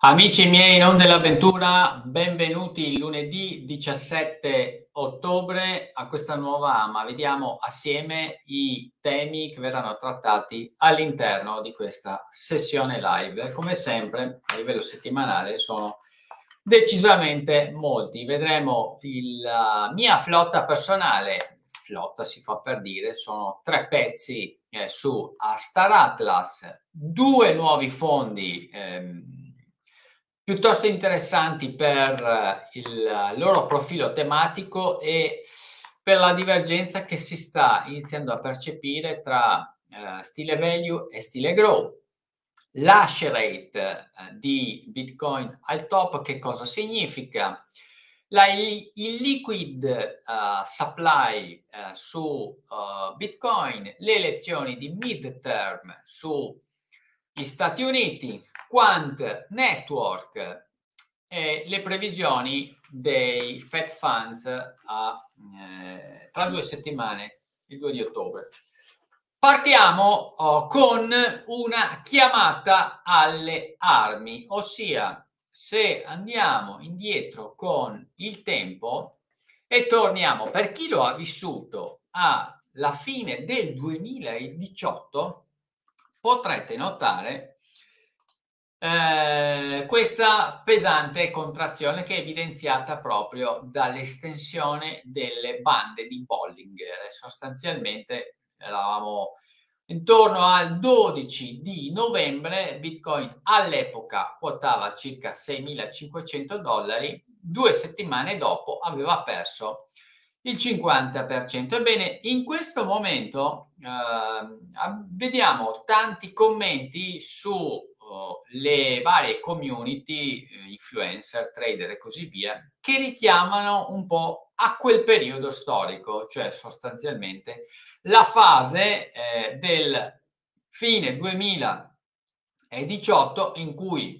Amici miei, non dell'avventura, benvenuti il lunedì 17 ottobre a questa nuova AMA. Vediamo assieme i temi che verranno trattati all'interno di questa sessione live. Come sempre, a livello settimanale sono decisamente molti. Vedremo la mia flotta personale, flotta si fa per dire, sono 3 pezzi su Star Atlas, 2 nuovi fondi piuttosto interessanti per il loro profilo tematico e per la divergenza che si sta iniziando a percepire tra stile value e stile grow. L'hash rate di Bitcoin al top, che cosa significa? Il liquid supply su Bitcoin, le elezioni di midterm sugli Stati Uniti, Quant Network e le previsioni dei Fed Funds tra 2 settimane, il 2 di ottobre. Partiamo con una chiamata alle armi, ossia se andiamo indietro con il tempo e torniamo, per chi lo ha vissuto alla fine del 2018, potrete notare questa pesante contrazione che è evidenziata proprio dall'estensione delle bande di Bollinger. Sostanzialmente eravamo intorno al 12 di novembre, Bitcoin all'epoca quotava circa $6.500, 2 settimane dopo aveva perso il 50%. Ebbene, in questo momento vediamo tanti commenti su le varie community, influencer, trader e così via, che richiamano un po' a quel periodo storico, cioè sostanzialmente la fase del fine 2018 in cui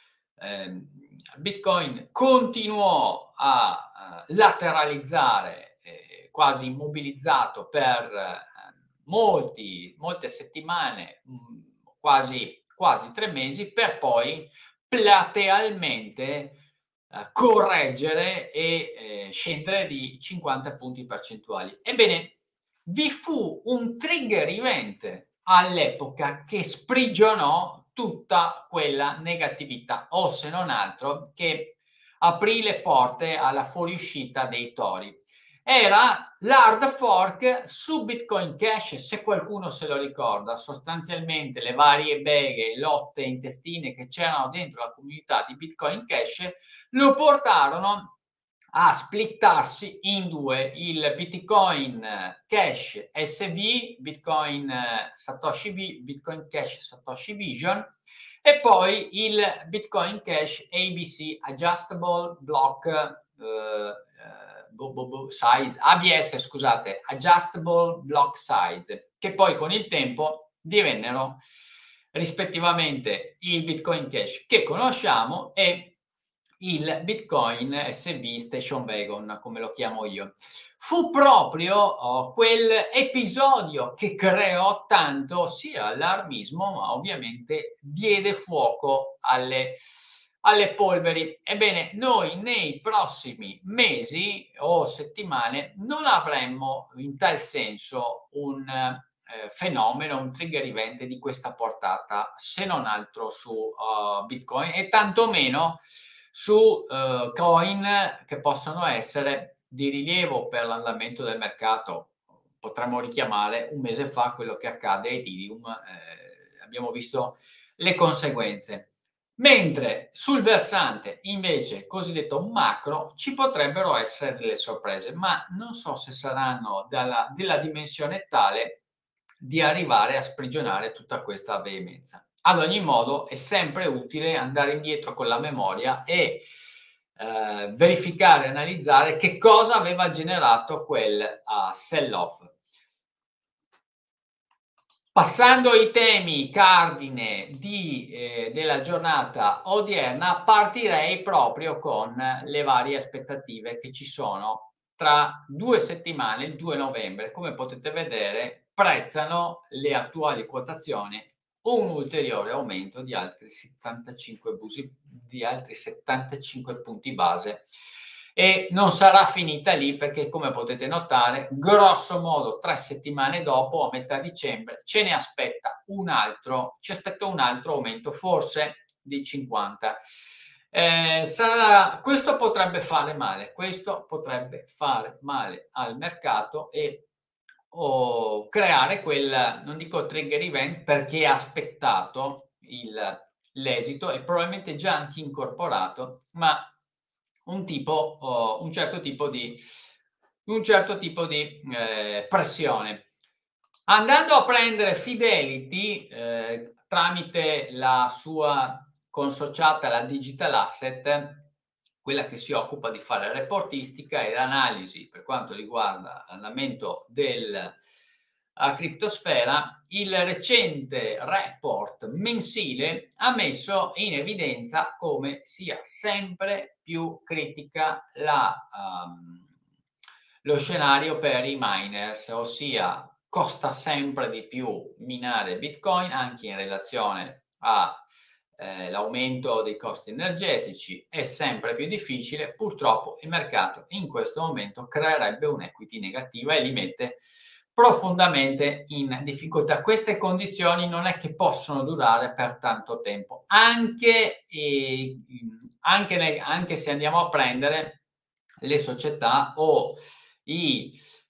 Bitcoin continuò a lateralizzare, quasi immobilizzato per molte settimane, quasi 3 mesi, per poi platealmente correggere e scendere di 50 punti percentuali. Ebbene, vi fu un trigger event all'epoca che sprigionò tutta quella negatività, o se non altro che aprì le porte alla fuoriuscita dei tori. Era l'hard fork su Bitcoin Cash, se qualcuno se lo ricorda. Sostanzialmente le varie beghe, lotte intestine che c'erano dentro la comunità di Bitcoin Cash lo portarono a splittarsi in 2: il Bitcoin Cash SV, Bitcoin Satoshi V, Bitcoin Cash Satoshi Vision, e poi il Bitcoin Cash ABC, Adjustable Block Size, ABS, scusate, Adjustable Block Size, che poi con il tempo divennero rispettivamente il Bitcoin Cash che conosciamo e il Bitcoin SV Station Wagon, come lo chiamo io. Fu proprio quel episodio che creò tanto sia allarmismo, ma ovviamente diede fuoco alle polveri. Ebbene, noi nei prossimi mesi o settimane non avremmo in tal senso un fenomeno, un trigger event di questa portata, se non altro su Bitcoin, e tantomeno su coin che possono essere di rilievo per l'andamento del mercato. Potremmo richiamare un mese fa quello che accade a Ethereum, abbiamo visto le conseguenze. Mentre sul versante invece cosiddetto macro ci potrebbero essere delle sorprese, ma non so se saranno della dimensione tale di arrivare a sprigionare tutta questa veemenza. Ad ogni modo è sempre utile andare indietro con la memoria e verificare, analizzare che cosa aveva generato quel sell-off. Passando ai temi cardine della giornata odierna, partirei proprio con le varie aspettative che ci sono tra 2 settimane, il 2 novembre. Come potete vedere, prezzano le attuali quotazioni un ulteriore aumento di altri 75 punti base. E non sarà finita lì, perché come potete notare, grosso modo 3 settimane dopo, a metà dicembre, ci aspetta un altro aumento, forse di 50. Questo potrebbe fare male al mercato e creare quel, non dico trigger event, perché ha aspettato l'esito e probabilmente già anche incorporato, ma un certo tipo di pressione. Andando a prendere Fidelity tramite la sua consociata, la Digital Asset, quella che si occupa di fare reportistica e l'analisi per quanto riguarda l'andamento della criptosfera, il recente report mensile ha messo in evidenza come sia sempre più critica lo scenario per i miners, ossia costa sempre di più minare Bitcoin anche in relazione all'aumento dei costi energetici, è sempre più difficile. Purtroppo il mercato in questo momento creerebbe un'equity negativa e li mette profondamente in difficoltà. Queste condizioni non è che possono durare per tanto tempo, anche se andiamo a prendere le società o i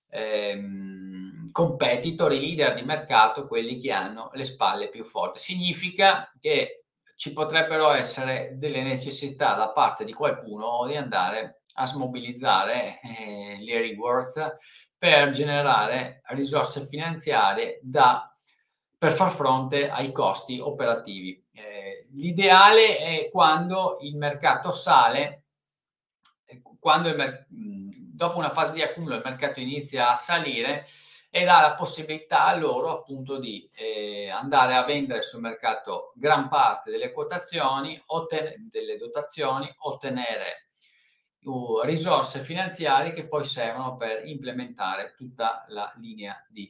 competitor, i leader di mercato, quelli che hanno le spalle più forti. Significa che ci potrebbero essere delle necessità da parte di qualcuno di andare a smobilizzare le rewards per generare risorse finanziarie per far fronte ai costi operativi. L'ideale è quando il mercato sale, dopo una fase di accumulo il mercato inizia a salire e dà la possibilità a loro appunto di andare a vendere sul mercato gran parte delle quotazioni, delle dotazioni, ottenere risorse finanziarie che poi servono per implementare tutta la linea di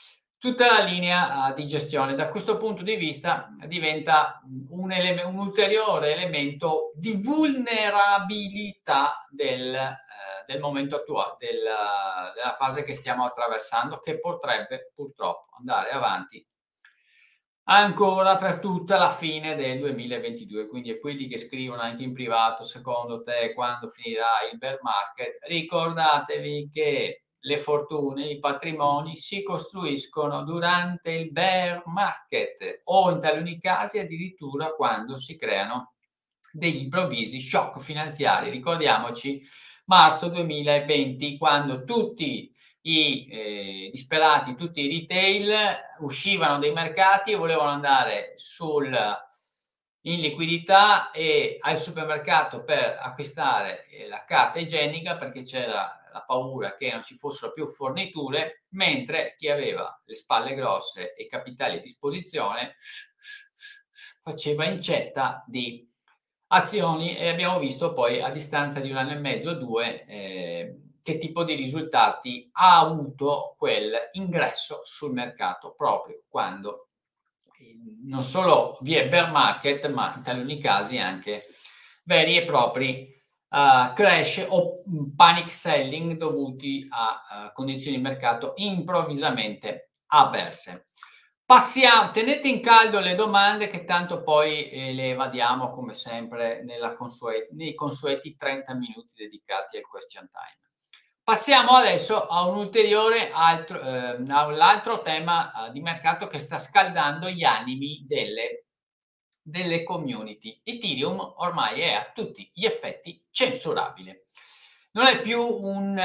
gestione. Da questo punto di vista diventa un ulteriore elemento di vulnerabilità del momento attuale, della fase che stiamo attraversando, che potrebbe purtroppo andare avanti ancora per tutta la fine del 2022. Quindi a quelli che scrivono anche in privato, secondo te quando finirà il bear market, ricordatevi che le fortune, i patrimoni si costruiscono durante il bear market o in taluni casi addirittura quando si creano degli improvvisi shock finanziari. Ricordiamoci marzo 2020, quando tutti i disperati, tutti i retail uscivano dai mercati e volevano andare in liquidità e al supermercato per acquistare la carta igienica, perché c'era la paura che non ci fossero più forniture, mentre chi aveva le spalle grosse e capitali a disposizione faceva incetta di azioni e abbiamo visto poi a distanza di 1 anno e mezzo, 2, che tipo di risultati ha avuto quel ingresso sul mercato proprio quando non solo vi è bear market, ma in taluni casi anche veri e propri crash o panic selling dovuti a condizioni di mercato improvvisamente avverse. Tenete in caldo le domande che tanto poi le evadiamo come sempre nei consueti 30 minuti dedicati al question time. Passiamo adesso a un ulteriore all'altro tema di mercato che sta scaldando gli animi delle community. Ethereum ormai è a tutti gli effetti censurabile. Non è più un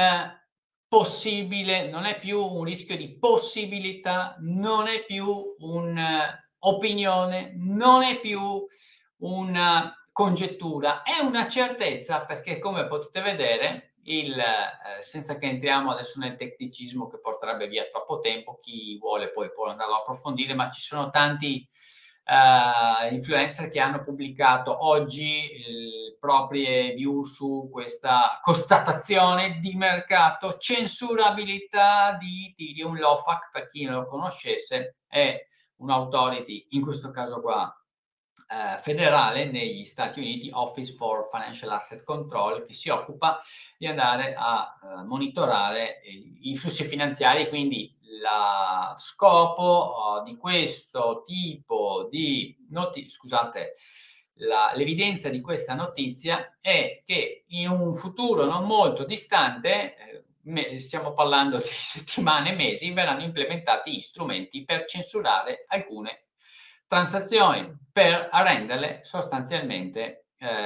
rischio di possibilità, non è più un'opinione, non è più una congettura, è una certezza, perché come potete vedere, senza che entriamo adesso nel tecnicismo che porterebbe via troppo tempo, chi vuole poi può andarlo a approfondire, ma ci sono tanti influencer che hanno pubblicato oggi proprie view su questa constatazione di mercato: censurabilità di Ethereum. L'OFAC, per chi non lo conoscesse, è un'autority, in questo caso qua federale negli Stati Uniti, Office for Financial Asset Control, che si occupa di andare a monitorare i flussi finanziari. Quindi lo scopo di questo tipo di l'evidenza di questa notizia è che in un futuro non molto distante, stiamo parlando di settimane, mesi, verranno implementati strumenti per censurare alcune transazioni, per renderle sostanzialmente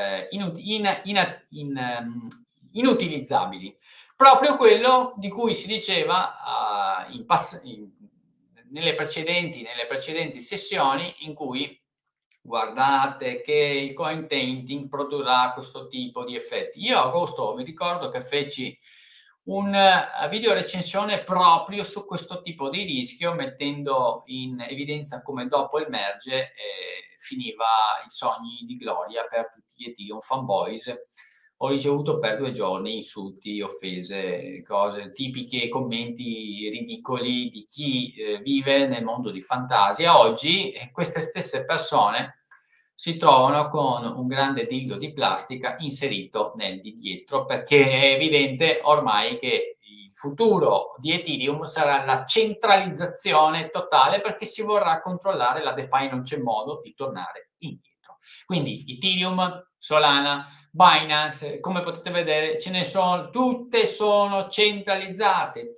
inutilizzabili. Proprio quello di cui si diceva nelle precedenti sessioni, in cui guardate che il coin tainting produrrà questo tipo di effetti. Io a agosto mi ricordo che feci un video recensione proprio su questo tipo di rischio, mettendo in evidenza come dopo il merge finiva i sogni di gloria per tutti gli Ethereum fanboys. Ho ricevuto per 2 giorni insulti, offese, cose tipiche, commenti ridicoli di chi vive nel mondo di fantasia. Oggi queste stesse persone si trovano con un grande dildo di plastica inserito nel di dietro, perché è evidente ormai che il futuro di Ethereum sarà la centralizzazione totale, perché si vorrà controllare la DeFi, non c'è modo di tornare indietro. Quindi Ethereum, Solana, Binance, come potete vedere ce ne sono, tutte sono centralizzate,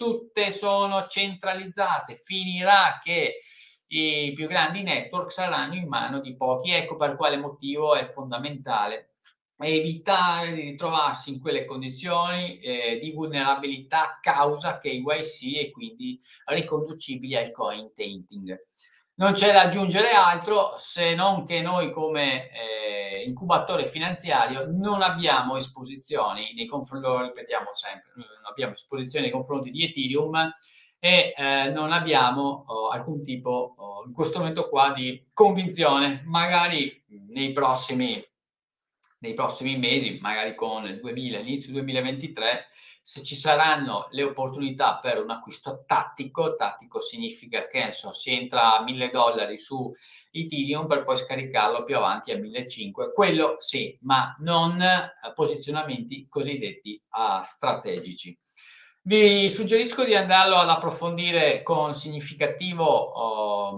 finirà che i più grandi network saranno in mano di pochi. Ecco per quale motivo è fondamentale evitare di ritrovarsi in quelle condizioni di vulnerabilità causa KYC e quindi riconducibili al coin tainting. Non c'è da aggiungere altro, se non che noi come incubatore finanziario non abbiamo esposizioni nei confronti, lo ripetiamo sempre, non abbiamo esposizioni nei confronti di Ethereum e non abbiamo alcun tipo in questo momento qua di convinzione. Magari nei prossimi mesi, magari con l'inizio 2023, se ci saranno le opportunità per un acquisto tattico significa che si entra a $1.000 su Ethereum per poi scaricarlo più avanti a 1.500, quello sì, ma non posizionamenti cosiddetti strategici. Vi suggerisco di andarlo ad approfondire con significativo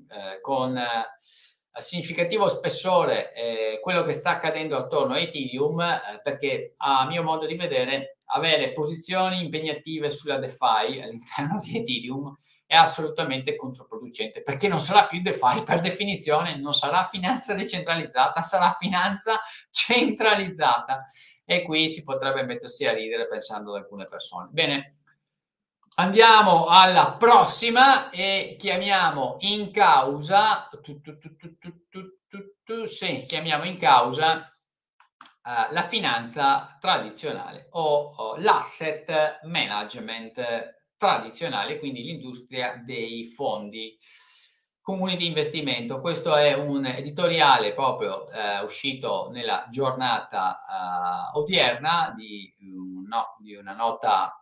spessore quello che sta accadendo attorno a Ethereum, perché a mio modo di vedere avere posizioni impegnative sulla DeFi all'interno di Ethereum è assolutamente controproducente, perché non sarà più DeFi, per definizione non sarà finanza decentralizzata, sarà finanza centralizzata, e qui si potrebbe mettersi a ridere pensando ad alcune persone. Bene, andiamo alla prossima e chiamiamo in causa la finanza tradizionale o l'asset management tradizionale, quindi l'industria dei fondi comuni di investimento. Questo è un editoriale proprio uscito nella giornata odierna di una nota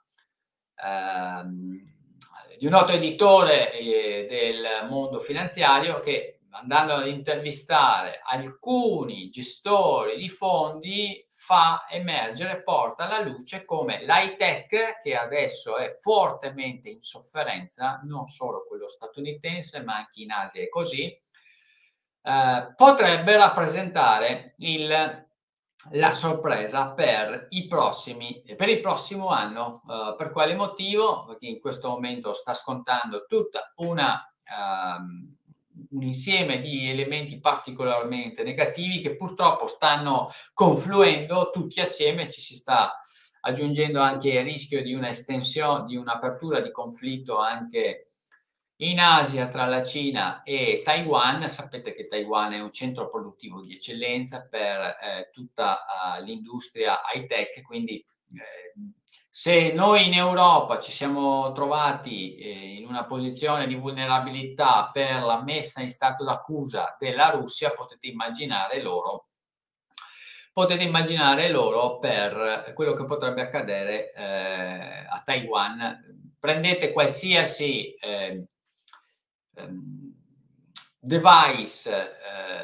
di un noto editore del mondo finanziario, che andando ad intervistare alcuni gestori di fondi fa emergere, porta alla luce come l'high tech, che adesso è fortemente in sofferenza, non solo quello statunitense ma anche in Asia è così, potrebbe rappresentare la sorpresa per il prossimo anno. Per quale motivo? Perché in questo momento sta scontando tutta un insieme di elementi particolarmente negativi che purtroppo stanno confluendo tutti assieme. Ci si sta aggiungendo anche il rischio di un'estensione, di un'apertura di conflitto anche in Asia tra la Cina e Taiwan. Sapete che Taiwan è un centro produttivo di eccellenza per tutta l'industria high tech, quindi se noi in Europa ci siamo trovati in una posizione di vulnerabilità per la messa in stato d'accusa della Russia, potete immaginare loro per quello che potrebbe accadere a Taiwan. Prendete qualsiasi device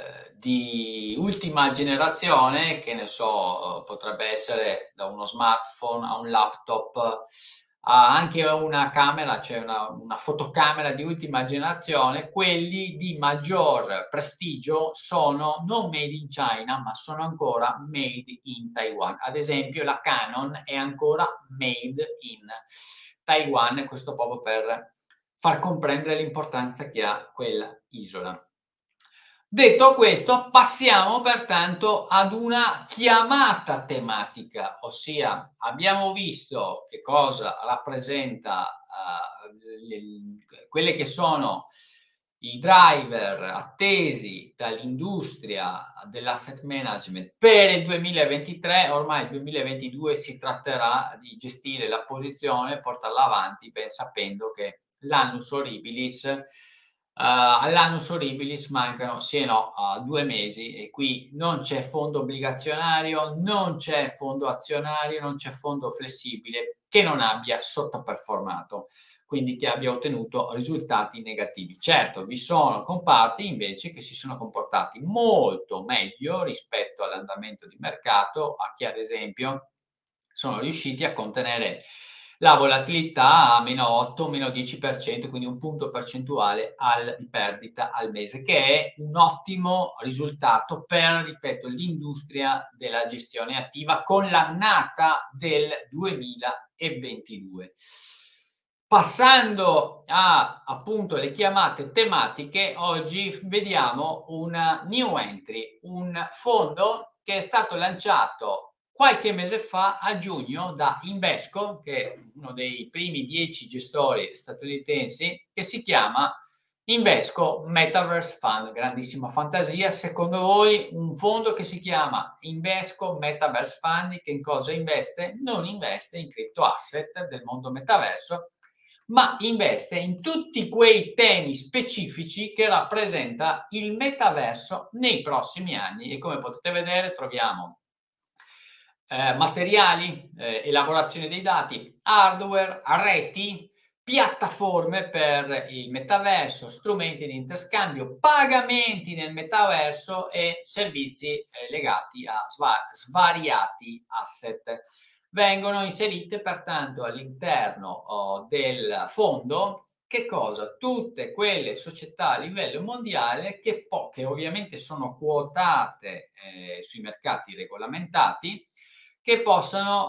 di ultima generazione, che ne so, potrebbe essere da uno smartphone a un laptop, a anche una camera, cioè una fotocamera di ultima generazione, quelli di maggior prestigio sono non made in China, ma sono ancora made in Taiwan. Ad esempio la Canon è ancora made in Taiwan, e questo proprio per far comprendere l'importanza che ha quella isola. Detto questo, passiamo pertanto ad una chiamata tematica, ossia abbiamo visto che cosa rappresenta quelle che sono i driver attesi dall'industria dell'asset management per il 2023. Ormai il 2022 si tratterà di gestire la posizione, portarla avanti, ben sapendo che l'annus horribilis, all'annus horribilis mancano sì e no 2 mesi, e qui non c'è fondo obbligazionario, non c'è fondo azionario, non c'è fondo flessibile che non abbia sottoperformato, quindi che abbia ottenuto risultati negativi. Certo, vi sono comparti invece che si sono comportati molto meglio rispetto all'andamento di mercato, a che ad esempio sono riusciti a contenere la volatilità a -8, -10%, quindi un punto percentuale di perdita al mese, che è un ottimo risultato per, ripeto, l'industria della gestione attiva con l'annata del 2022. Passando a appunto le chiamate tematiche, oggi vediamo una new entry, un fondo che è stato lanciato qualche mese fa, a giugno, da Invesco, che è uno dei primi 10 gestori statunitensi, che si chiama Invesco Metaverse Fund. Grandissima fantasia. Secondo voi un fondo che si chiama Invesco Metaverse Fund che in cosa investe? Non investe in crypto asset del mondo metaverso, ma investe in tutti quei temi specifici che rappresenta il metaverso nei prossimi anni. E come potete vedere troviamo materiali, elaborazione dei dati, hardware, reti, piattaforme per il metaverso, strumenti di interscambio, pagamenti nel metaverso e servizi legati a svariati asset. Vengono inserite pertanto all'interno del fondo che cosa? Tutte quelle società a livello mondiale che ovviamente sono quotate sui mercati regolamentati, che possano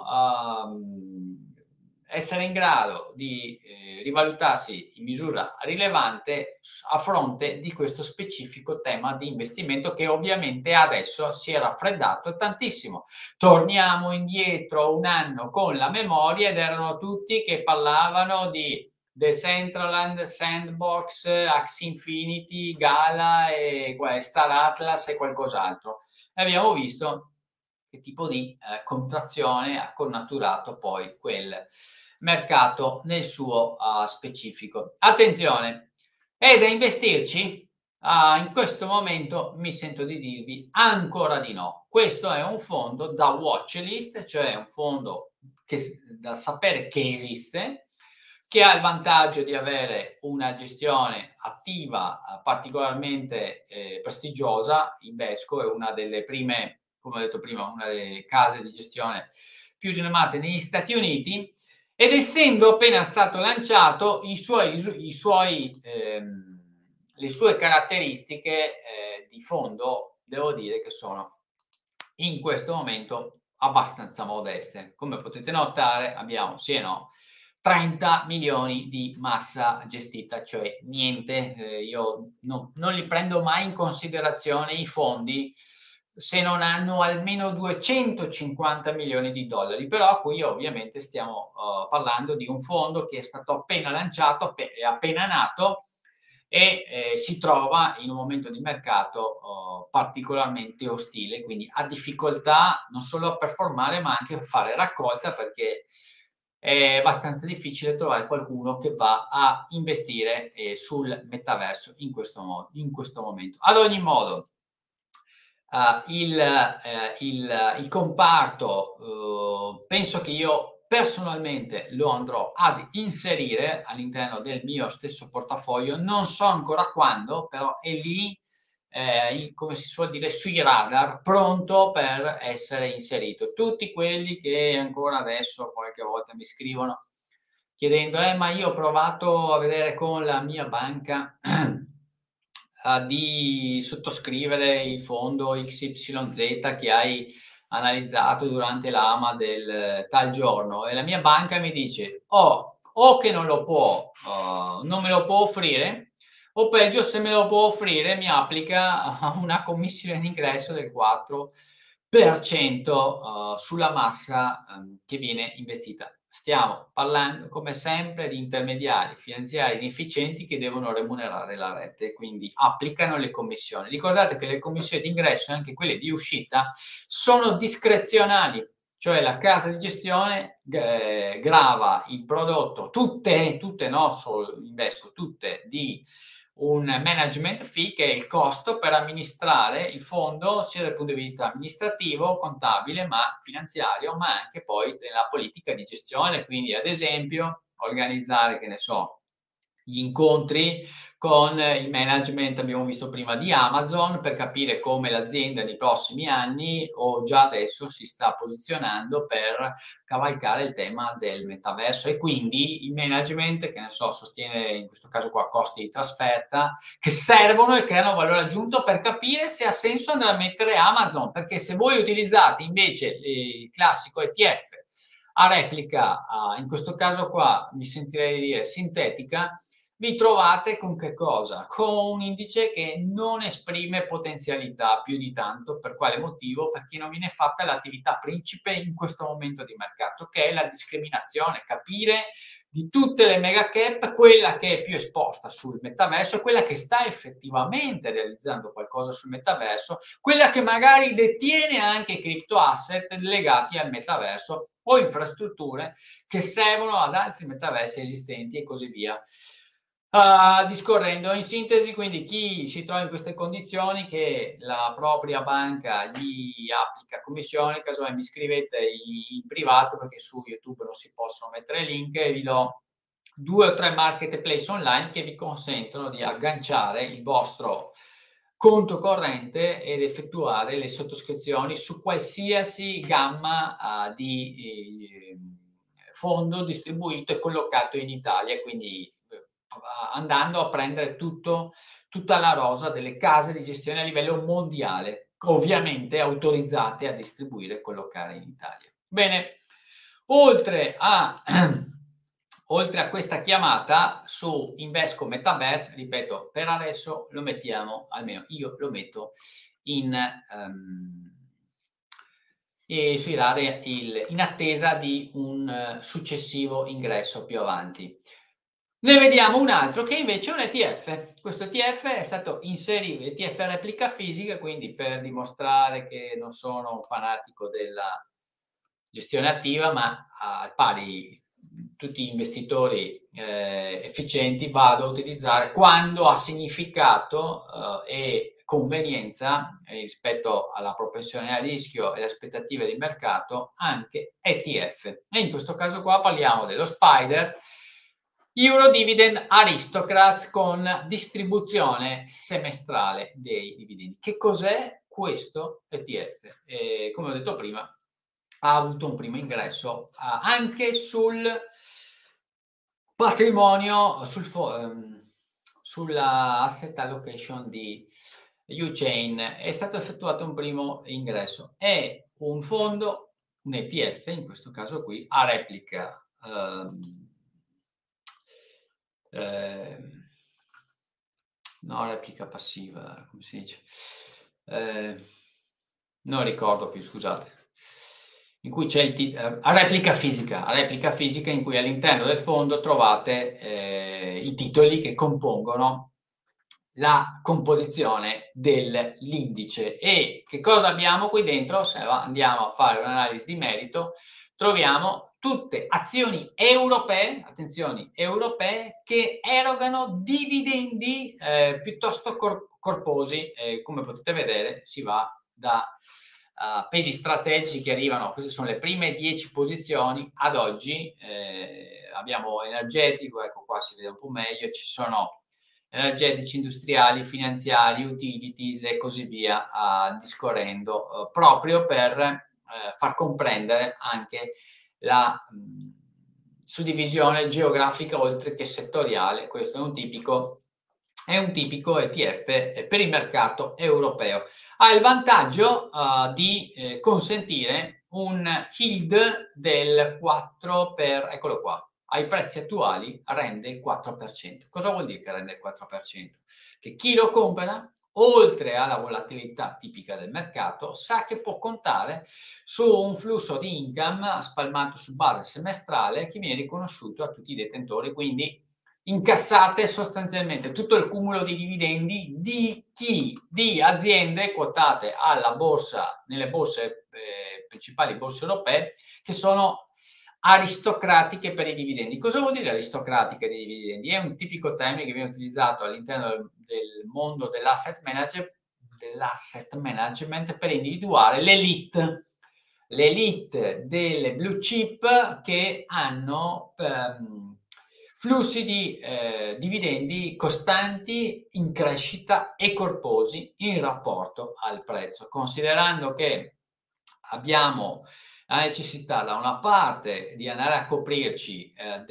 essere in grado di rivalutarsi in misura rilevante a fronte di questo specifico tema di investimento, che ovviamente adesso si è raffreddato tantissimo. Torniamo indietro un anno con la memoria ed erano tutti che parlavano di Decentraland, Sandbox, Axie Infinity, Gala e Star Atlas e qualcos'altro. E abbiamo visto che tipo di contrazione ha connaturato poi quel mercato nel suo specifico. Attenzione, è da investirci? In questo momento mi sento di dirvi ancora di no. Questo è un fondo da watchlist, cioè un fondo da sapere che esiste, che ha il vantaggio di avere una gestione attiva particolarmente prestigiosa. Invesco è una delle prime, come ho detto prima, una delle case di gestione più rinomate negli Stati Uniti, ed essendo appena stato lanciato le sue caratteristiche di fondo, devo dire che sono in questo momento abbastanza modeste. Come potete notare abbiamo sì e no 30 milioni di massa gestita, cioè niente. Io non li prendo mai in considerazione i fondi se non hanno almeno 250 milioni di dollari. Però qui ovviamente stiamo parlando di un fondo che è stato appena lanciato, è appena nato, e si trova in un momento di mercato particolarmente ostile, quindi ha difficoltà non solo a performare ma anche a fare raccolta, perché è abbastanza difficile trovare qualcuno che va a investire sul metaverso in questo momento. Ad ogni modo, il comparto, penso che io personalmente lo andrò ad inserire all'interno del mio stesso portafoglio, non so ancora quando, però è lì, come si suol dire, sui radar, pronto per essere inserito. Tutti quelli che ancora adesso qualche volta mi scrivono chiedendo: ma io ho provato a vedere con la mia banca di sottoscrivere il fondo XYZ che hai analizzato durante l'AMA del tal giorno, e la mia banca mi dice o che non lo può, non me lo può offrire, o peggio, se me lo può offrire mi applica una commissione d'ingresso del 4% sulla massa che viene investita. Stiamo parlando, come sempre, di intermediari finanziari inefficienti che devono remunerare la rete, quindi applicano le commissioni. Ricordate che le commissioni di ingresso e anche quelle di uscita sono discrezionali, cioè la casa di gestione grava il prodotto, tutte no, solo Invesco, tutte di un management fee, che è il costo per amministrare il fondo sia dal punto di vista amministrativo, contabile, ma finanziario, ma anche poi della politica di gestione. Quindi, ad esempio, organizzare, che ne so, gli incontri con il management, abbiamo visto prima, di Amazon, per capire come l'azienda nei prossimi anni o già adesso si sta posizionando per cavalcare il tema del metaverso, e quindi il management, che ne so, sostiene in questo caso qua costi di trasferta che servono e creano valore aggiunto per capire se ha senso andare a mettere Amazon, perché se voi utilizzate invece il classico ETF a replica, in questo caso qua mi sentirei di dire sintetica, vi trovate con che cosa? Con un indice che non esprime potenzialità più di tanto. Per quale motivo? Perché non viene fatta l'attività principe in questo momento di mercato, che è la discriminazione, capire di tutte le mega cap quella che è più esposta sul metaverso, quella che sta effettivamente realizzando qualcosa sul metaverso, quella che magari detiene anche cripto asset legati al metaverso o infrastrutture che servono ad altri metaversi esistenti e così via. Discorrendo, in sintesi, quindi chi si trova in queste condizioni, che la propria banca gli applica commissione, casomai mi scrivete in privato, perché su YouTube non si possono mettere link, e vi do 2 o 3 marketplace online che vi consentono di agganciare il vostro conto corrente ed effettuare le sottoscrizioni su qualsiasi gamma di fondo distribuito e collocato in Italia, quindi andando a prendere tutta la rosa delle case di gestione a livello mondiale, ovviamente autorizzate a distribuire e collocare in Italia. Bene, oltre a questa chiamata su Invesco Metaverse, ripeto, per adesso lo mettiamo, almeno io lo metto sui radar in attesa di un successivo ingresso più avanti. Ne vediamo un altro che invece è un ETF. Questo ETF è stato inserito, ETF replica fisica, quindi per dimostrare che non sono un fanatico della gestione attiva, ma al pari tutti gli investitori efficienti vado a utilizzare, quando ha significato e convenienza rispetto alla propensione a rischio e le aspettative di mercato, anche ETF. E in questo caso qua parliamo dello SPDR Eurodividend Aristocrats, con distribuzione semestrale dei dividendi. Che cos'è questo ETF? Come ho detto prima, ha avuto un primo ingresso anche sul patrimonio, sulla asset allocation di Uchain. È stato effettuato un primo ingresso. È un fondo, un ETF in questo caso qui, a replica no, replica passiva, come si dice? Non ricordo più, scusate. In cui c'è a replica fisica, in cui all'interno del fondo trovate i titoli che compongono la composizione dell'indice. E che cosa abbiamo qui dentro? Se andiamo a fare un'analisi di merito, troviamo tutte azioni europee, attenzione, europee, che erogano dividendi piuttosto corposi. Come potete vedere, si va da pesi strategici che arrivano, queste sono le prime 10 posizioni ad oggi. Abbiamo energetico, ecco qua si vede un po' meglio, ci sono energetici, industriali, finanziari, utilities e così via, discorrendo, proprio per far comprendere anche la suddivisione geografica oltre che settoriale. Questo è un tipico ETF per il mercato europeo. Ha il vantaggio di consentire un yield del 4 eccolo qua, ai prezzi attuali rende il 4%. Cosa vuol dire che rende il 4%? Che chi lo compra, oltre alla volatilità tipica del mercato, sa che può contare su un flusso di income spalmato su base semestrale che viene riconosciuto a tutti i detentori, quindi incassate sostanzialmente tutto il cumulo di dividendi di aziende quotate alla borsa, nelle borse principali borse europee, che sono aristocratiche per i dividendi. Cosa vuol dire aristocratica dei dividendi? È un tipico termine che viene utilizzato all'interno del mondo dell'asset management per individuare l'elite delle blue chip che hanno flussi di dividendi costanti, in crescita e corposi in rapporto al prezzo, considerando che abbiamo la necessità da una parte di andare a coprirci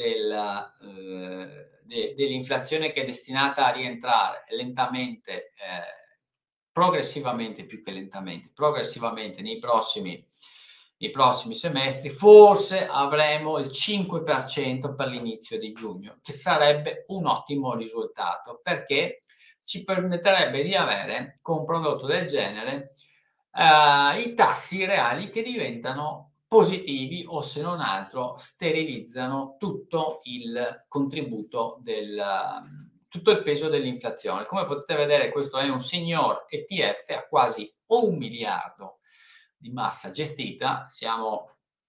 dell'inflazione che è destinata a rientrare lentamente, progressivamente, più che lentamente, progressivamente nei prossimi semestri. Forse avremo il 5% per l'inizio di giugno, che sarebbe un ottimo risultato, perché ci permetterebbe di avere con un prodotto del genere i tassi reali che diventano positivi o, se non altro, sterilizzano tutto il contributo tutto il peso dell'inflazione. Come potete vedere, questo è un signor ETF a quasi 1 miliardo di massa gestita. Siamo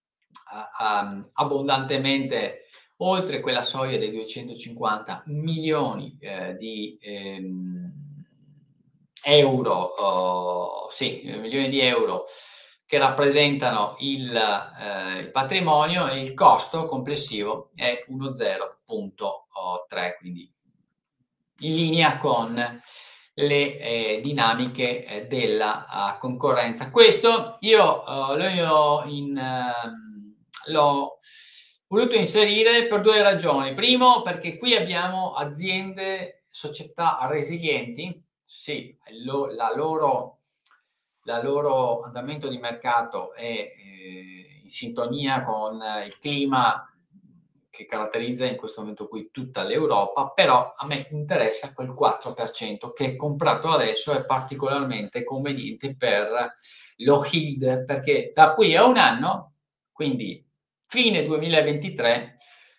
abbondantemente oltre quella soglia dei 250 milioni di euro, milioni di euro, che rappresentano il patrimonio, e il costo complessivo è 1,0.3, quindi in linea con le dinamiche della concorrenza. Questo io l'ho voluto inserire per 2 ragioni. Primo, perché qui abbiamo aziende, società resilienti. Sì, la loro andamento di mercato è in sintonia con il clima che caratterizza in questo momento qui tutta l'Europa, però a me interessa quel 4% che comprato adesso è particolarmente conveniente per lo yield, perché da qui a un anno, quindi fine 2023,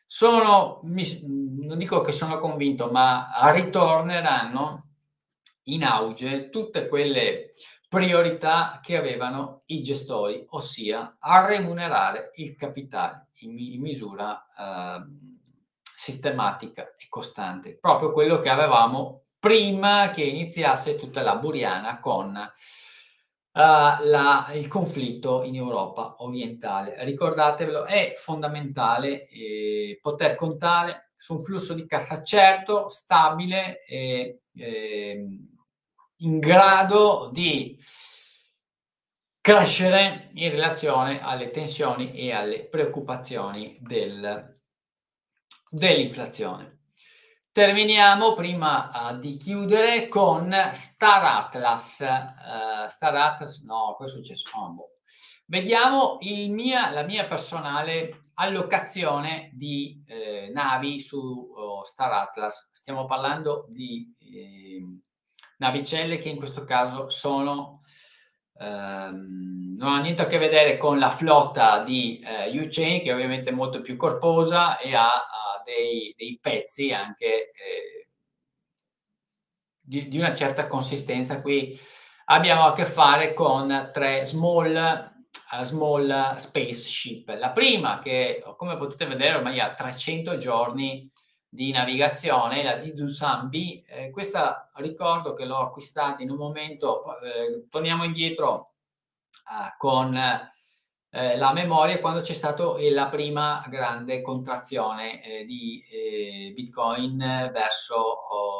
non dico che sono convinto, ma ritorneranno in auge tutte quelle priorità che avevano i gestori, ossia a remunerare il capitale in misura sistematica e costante, proprio quello che avevamo prima che iniziasse tutta la buriana con il conflitto in Europa orientale. Ricordatevelo, è fondamentale poter contare su un flusso di cassa certo, stabile e in grado di crescere in relazione alle tensioni e alle preoccupazioni dell'inflazione. Terminiamo prima di chiudere con Star Atlas. No, cosa è successo? Vediamo la mia personale allocazione di navi su Star Atlas. Stiamo parlando di navicelle che in questo caso non ha niente a che vedere con la flotta di U-Chain, che ovviamente è molto più corposa e ha dei pezzi anche di una certa consistenza. Qui abbiamo a che fare con 3 small spaceship. La prima, che come potete vedere ormai ha 300 giorni di navigazione, la di Dusanbe. Questa ricordo che l'ho acquistata in un momento, torniamo indietro con la memoria quando c'è stata la prima grande contrazione di Bitcoin verso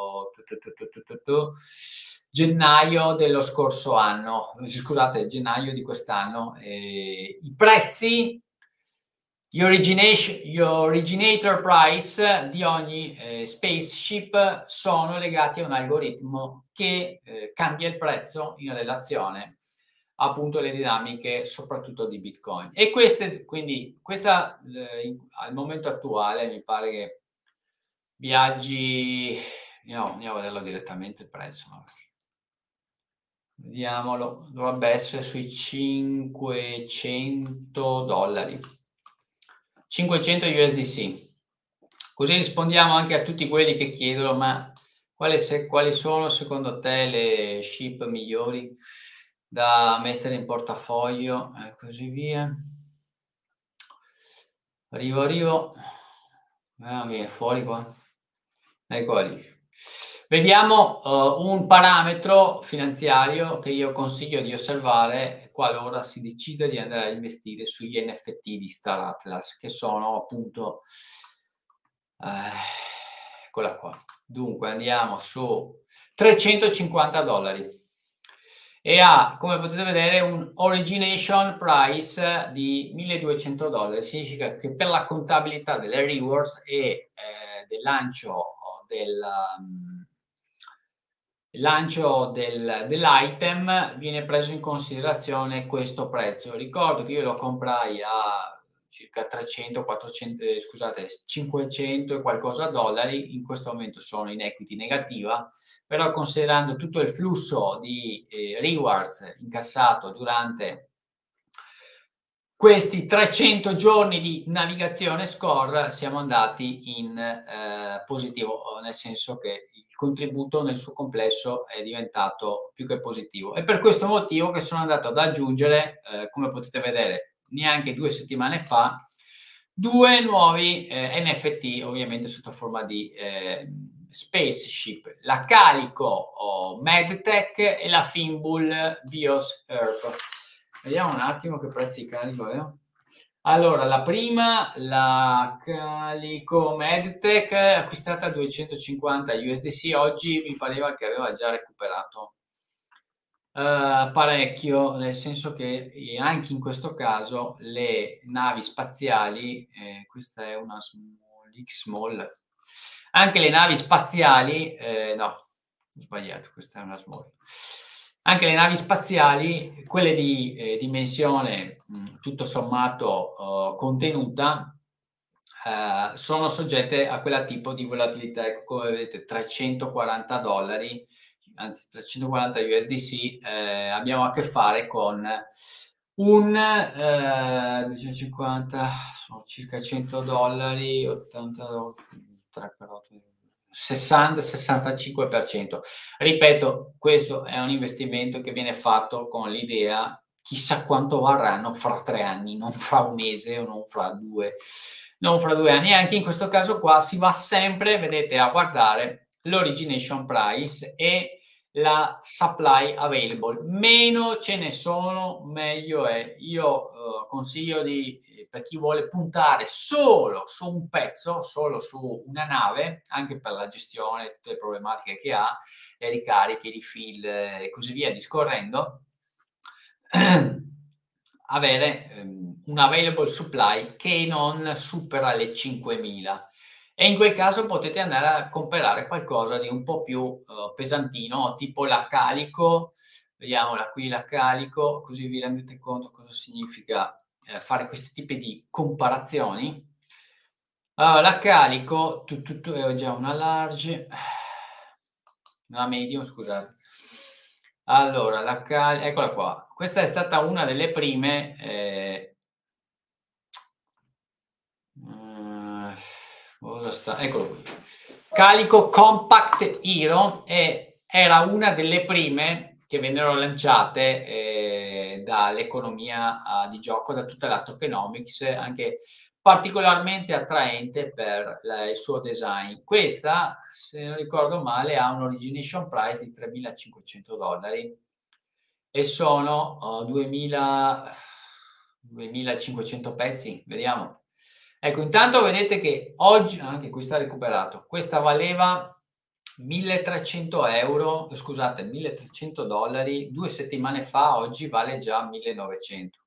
gennaio dello scorso anno, scusate, gennaio di quest'anno. I prezzi, gli originator price di ogni spaceship sono legati a un algoritmo che cambia il prezzo in relazione appunto alle dinamiche soprattutto di Bitcoin. E questa al momento attuale mi pare che viaggi, andiamo a vederlo direttamente il prezzo, no? Vediamolo, dovrebbe essere sui $500, 500 USDC. Così rispondiamo anche a tutti quelli che chiedono: ma quali sono secondo te le ship migliori da mettere in portafoglio e così via. Arrivo. Viene fuori qua. Eccola lì. Vediamo un parametro finanziario che io consiglio di osservare qualora si decida di andare a investire sugli NFT di Star Atlas, che sono appunto eccola qua. Dunque andiamo su $350 e ha, come potete vedere, un origination price di $1.200. Significa che per la contabilità delle rewards e del lancio dell'item viene preso in considerazione questo prezzo. Ricordo che io lo comprai a circa 500 e qualcosa dollari, in questo momento sono in equity negativa, però considerando tutto il flusso di rewards incassato durante questi 300 giorni di navigazione score siamo andati in positivo, nel senso che il contributo nel suo complesso è diventato più che positivo. È per questo motivo che sono andato ad aggiungere, come potete vedere, neanche 2 settimane fa, 2 nuovi NFT, ovviamente sotto forma di spaceship, la Calico Medtech e la Finbull Bios Earth. Vediamo un attimo che prezzi di Calico è. Allora, la prima, la Calico Medtech, acquistata a 250 USDC, oggi mi pareva che aveva già recuperato parecchio, nel senso che anche in questo caso le navi spaziali, questa è una small, anche le navi spaziali, no, ho sbagliato, questa è una small. Anche le navi spaziali, quelle di dimensione tutto sommato contenuta, sono soggette a quella tipo di volatilità. Ecco, come vedete, $340, anzi 340 USDC, abbiamo a che fare con un 250, sono circa $100, 80, 3 per 8, 60-65%. Ripeto, questo è un investimento che viene fatto con l'idea chissà quanto varranno fra 3 anni, non fra un mese o non fra 2 anni. Anche in questo caso qua si va sempre, vedete, a guardare l'origination price e la supply available. Meno ce ne sono, meglio è. Io consiglio per chi vuole puntare solo su un pezzo, solo su una nave, anche per la gestione, tutte le problematiche che ha, le ricariche, i refill e così via discorrendo, avere un available supply che non supera le 5.000. E in quel caso potete andare a comprare qualcosa di un po' più pesantino, tipo la Calico. Vediamola qui, la Calico, così vi rendete conto cosa significa fare questi tipi di comparazioni. Allora, la Calico, ho già una large, una medium, scusate. Allora, la Calico, eccola qua. Questa è stata una delle prime. Cosa sta? Eccolo qui. Calico Compact Hero era una delle prime che vennero lanciate dall'economia di gioco, da tutta la tokenomics, anche particolarmente attraente per il suo design. Questa, se non ricordo male, ha un origination price di $3.500 e sono 2500 pezzi, vediamo. Ecco, intanto vedete che oggi, anche qui sta recuperato, questa valeva 1.300 euro, scusate, 1.300 dollari 2 settimane fa, oggi vale già 1.900.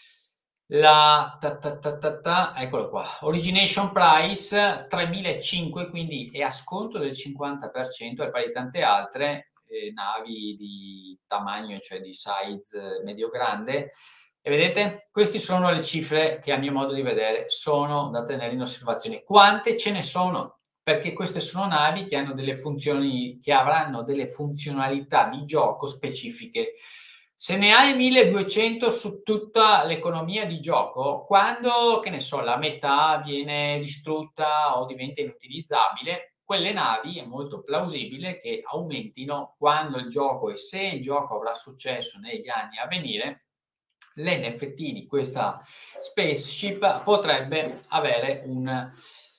Eccolo qua, origination price 3.500, quindi è a sconto del 50%, al pari di tante altre navi di tamaglio, cioè di size medio-grande. E vedete, queste sono le cifre che a mio modo di vedere sono da tenere in osservazione. Quante ce ne sono? Perché queste sono navi che hanno delle funzioni, che avranno delle funzionalità di gioco specifiche. Se ne hai 1200 su tutta l'economia di gioco, quando, che ne so, la metà viene distrutta o diventa inutilizzabile, quelle navi è molto plausibile che aumentino quando il gioco, e se il gioco avrà successo negli anni a venire, l'NFT di questa spaceship potrebbe avere un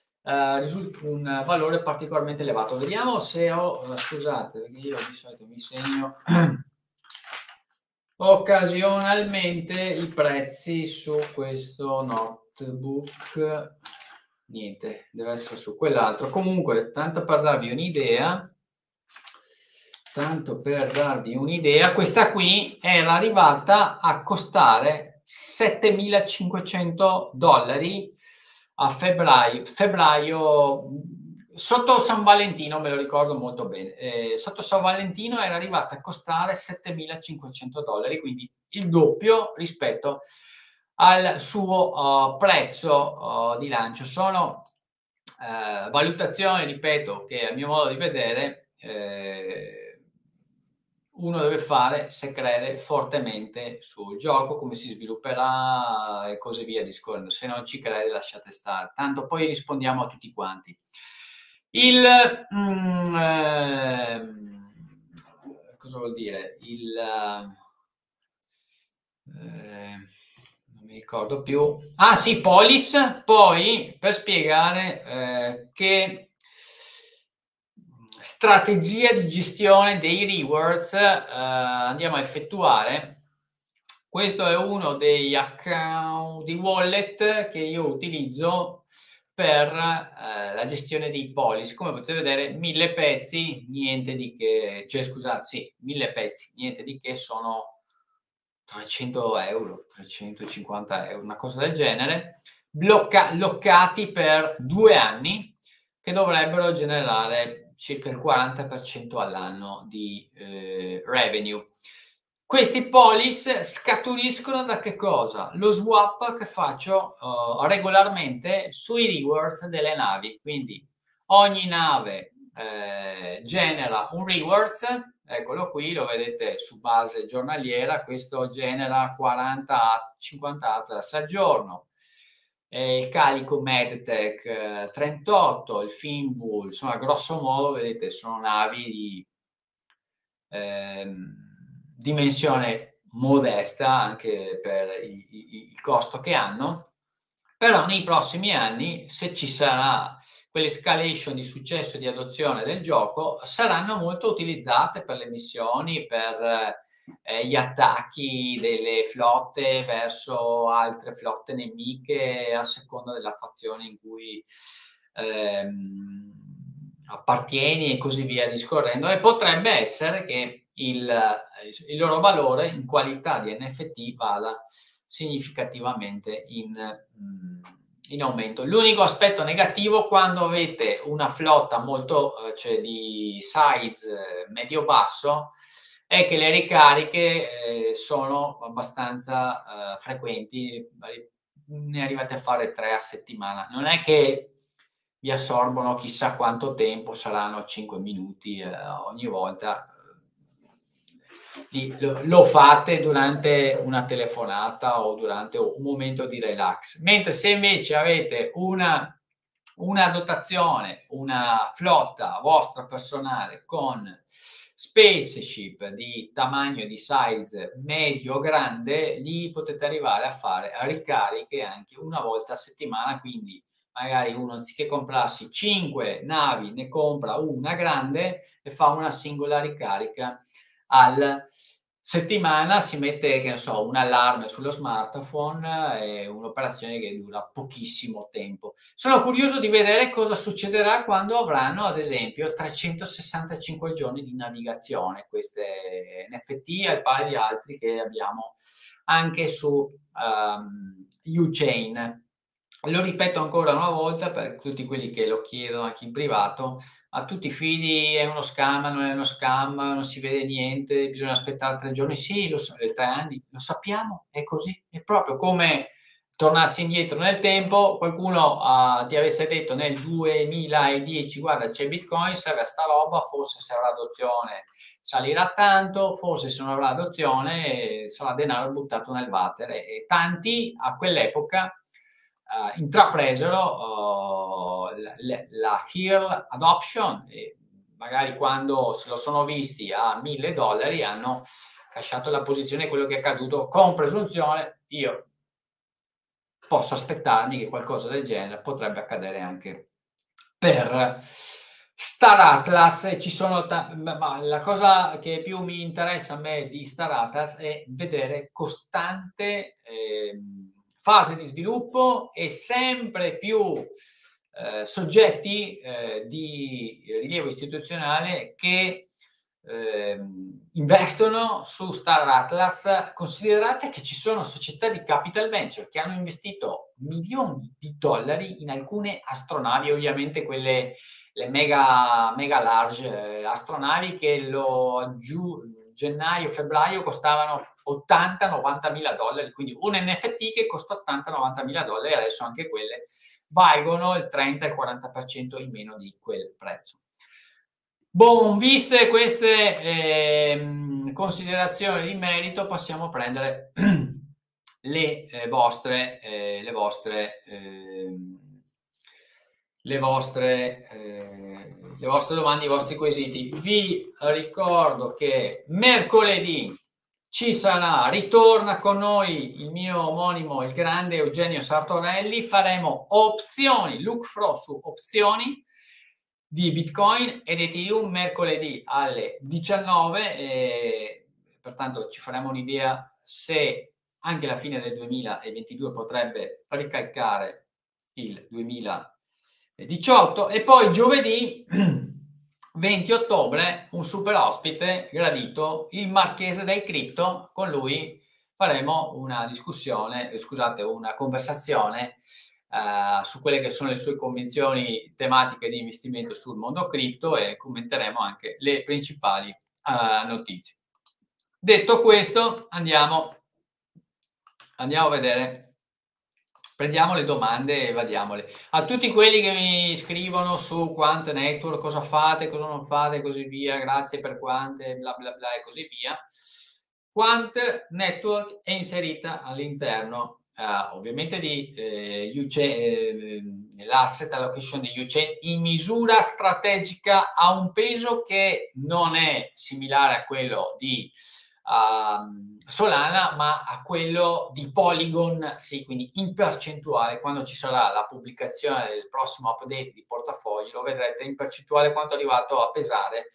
valore particolarmente elevato. Vediamo se ho, scusate, perché io di solito mi segno occasionalmente i prezzi su questo notebook. Niente, deve essere su quell'altro. Comunque, tanto per darvi un'idea, questa qui era arrivata a costare 7.500 dollari a febbraio, sotto San Valentino, me lo ricordo molto bene, sotto San Valentino era arrivata a costare 7.500 dollari, quindi il doppio rispetto al suo prezzo di lancio. Sono valutazioni, ripeto, che a mio modo di vedere uno deve fare se crede fortemente sul gioco, come si svilupperà e così via discorrendo. Se non ci crede, lasciate stare. Tanto poi rispondiamo a tutti quanti. Cosa vuol dire? Non mi ricordo più. Ah sì, Polis. Poi, per spiegare che strategia di gestione dei rewards andiamo a effettuare. Questo è uno degli account di wallet che io utilizzo per la gestione dei polis. Come potete vedere, 1000 pezzi, niente di che, cioè scusate, sì, 1000 pezzi, niente di che, sono 300 euro, 350 euro, una cosa del genere, loccati per 2 anni, che dovrebbero generare circa il 40% all'anno di revenue. Questi polis scaturiscono da che cosa? Lo swap che faccio regolarmente sui rewards delle navi. Quindi ogni nave genera un rewards, eccolo qui, lo vedete su base giornaliera, questo genera 40-50 atlas al giorno. Il calico Medtech 38, il Finbull, insomma grosso modo vedete sono navi di dimensione modesta anche per il costo che hanno, però nei prossimi anni, se ci sarà quell'escalation di successo e di adozione del gioco, saranno molto utilizzate per le missioni, per gli attacchi delle flotte verso altre flotte nemiche a seconda della fazione in cui appartieni e così via discorrendo, e potrebbe essere che il loro valore in qualità di NFT vada significativamente in aumento. L'unico aspetto negativo quando avete una flotta molto cioè di size medio-basso è che le ricariche sono abbastanza frequenti, ne arrivate a fare 3 a settimana. Non è che vi assorbono chissà quanto tempo, saranno 5 minuti ogni volta. Lo fate durante una telefonata o durante un momento di relax. Mentre se invece avete una dotazione, una flotta vostra personale con spaceship di tamaglio, di size medio-grande, lì potete arrivare a fare ricariche anche una volta a settimana, quindi magari uno anziché comprarsi 5 navi ne compra una grande e fa una singola ricarica al settimana si mette, che ne so, un allarme sullo smartphone, è un'operazione che dura pochissimo tempo. Sono curioso di vedere cosa succederà quando avranno, ad esempio, 365 giorni di navigazione, queste NFT, al pari di altri che abbiamo anche su Uchain. Lo ripeto ancora una volta per tutti quelli che lo chiedono anche in privato: a tutti i figli è uno scam, non è uno scam, non si vede niente, bisogna aspettare 3 giorni. Sì, 3 anni, lo sappiamo, è così. È proprio come tornassi indietro nel tempo, qualcuno ti avesse detto nel 2010: guarda, c'è Bitcoin, serve a sta roba, forse se avrà adozione salirà tanto, forse se non avrà adozione sarà denaro buttato nel water. E tanti a quell'epoca intrapresero la Early Adoption e magari quando se lo sono visti a $1.000 hanno lasciato la posizione. Quello che è accaduto con presunzione, io posso aspettarmi che qualcosa del genere potrebbe accadere anche per Star Atlas. Ci sono ma la cosa che più mi interessa a me di Star Atlas è vedere costante fase di sviluppo e sempre più soggetti di rilievo istituzionale che investono su Star Atlas. Considerate che ci sono società di capital venture che hanno investito milioni di dollari in alcune astronavi, ovviamente quelle le mega large astronavi che gennaio-febbraio costavano 80-90 mila dollari, quindi un NFT che costa 80-90 mila dollari, adesso anche quelle valgono il 30 e il 40% in meno di quel prezzo. Bon, viste queste considerazioni di merito, passiamo a prendere le vostre domande, i vostri quesiti. Vi ricordo che mercoledì ritorna con noi il mio omonimo, il grande Eugenio Sartorelli. Faremo opzioni, look through su opzioni di Bitcoin ed Ethereum mercoledì alle 19 e pertanto ci faremo un'idea se anche la fine del 2022 potrebbe ricalcare il 2018. E poi giovedì 20 ottobre un super ospite gradito, il Marchese del Cripto. Con lui faremo una discussione, una conversazione su quelle che sono le sue convinzioni tematiche di investimento sul mondo cripto e commenteremo anche le principali notizie. Detto questo, andiamo a vedere, prendiamo le domande e vadiamole. A tutti quelli che mi scrivono su Quant Network, cosa fate, cosa non fate e così via, grazie per Quant, bla bla bla e così via. Quant Network è inserita all'interno ovviamente di l'asset allocation di Uchain in misura strategica, ha un peso che non è similare a quello di Solana, ma a quello di Polygon, sì, quindi in percentuale. Quando ci sarà la pubblicazione del prossimo update di portafoglio lo vedrete in percentuale quanto è arrivato a pesare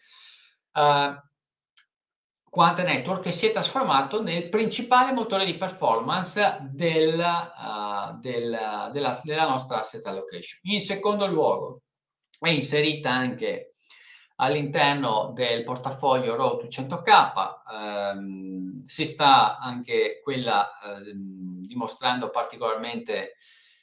Quant Network, che si è trasformato nel principale motore di performance della nostra asset allocation. In secondo luogo è inserita anche all'interno del portafoglio Road to 100K, si sta anche quella dimostrando particolarmente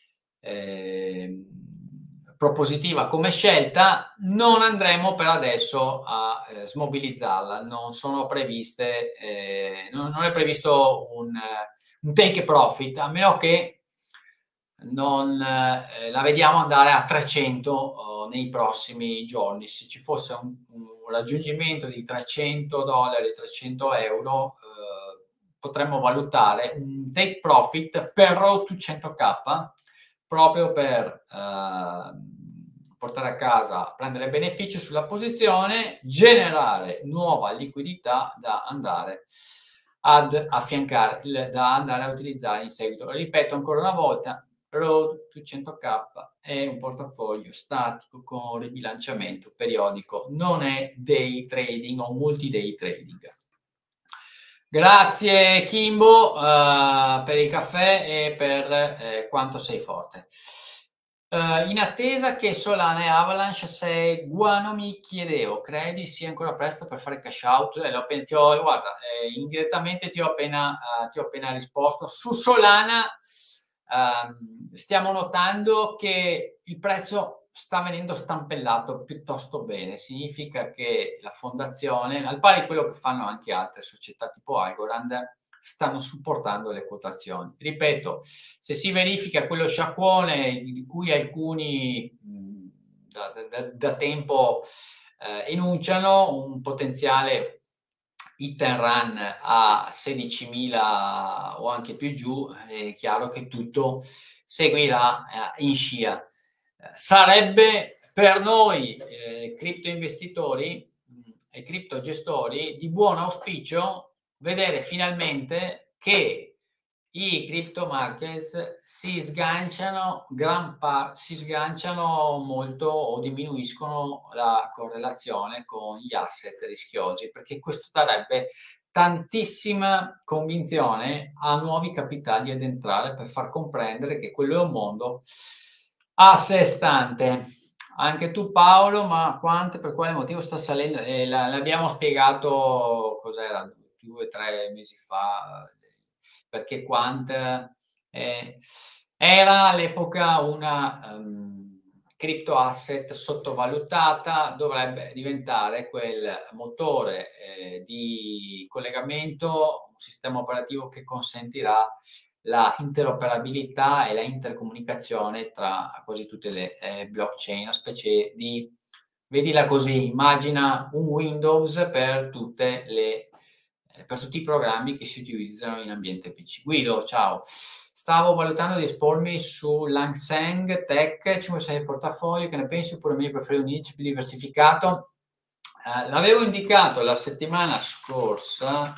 propositiva come scelta. Non andremo per adesso a smobilizzarla, non sono previste, non è previsto un take profit, a meno che non la vediamo andare a 300 nei prossimi giorni. Se ci fosse un raggiungimento di $300, €300, potremmo valutare un take profit per Road to 100K, proprio per portare a casa, prendere beneficio sulla posizione, generare nuova liquidità da andare ad affiancare, da andare a utilizzare in seguito. Lo ripeto ancora una volta, Road to 100K è un portafoglio statico con ribilanciamento periodico, non è day trading o multi-day trading. Grazie Kimbo per il caffè e per quanto sei forte. In attesa che Solana e Avalanche seguano, mi chiedevo, credi sia ancora presto per fare cash out? Guarda, indirettamente ti ho appena risposto. Su Solana stiamo notando che il prezzo sta venendo stampellato piuttosto bene. Significa che la fondazione, al pari di quello che fanno anche altre società tipo Algorand, stanno supportando le quotazioni. Ripeto, se si verifica quello sciacquone di cui alcuni da tempo enunciano, un potenziale hit and run a 16.000 o anche più giù, è chiaro che tutto seguirà in scia. Sarebbe per noi cripto investitori e cripto gestori di buon auspicio vedere finalmente che i crypto markets si sganciano molto o diminuiscono la correlazione con gli asset rischiosi, perché questo darebbe tantissima convinzione a nuovi capitali ad entrare per far comprendere che quello è un mondo a sé stante. Anche tu Paolo, ma quanto, per quale motivo sta salendo? L'abbiamo spiegato, cos'era, 2 o 3 mesi fa, perché Quant era all'epoca una crypto asset sottovalutata, dovrebbe diventare quel motore di collegamento, un sistema operativo che consentirà la interoperabilità e la intercomunicazione tra quasi tutte le blockchain, una specie di, vedila così, immagina un Windows per tutte le per tutti i programmi che si utilizzano in ambiente PC. Guido, ciao. Stavo valutando di espormi su Langseng Tech 56 il portafoglio, che ne pensi, oppure meglio preferire un indice più diversificato? L'avevo indicato la settimana scorsa,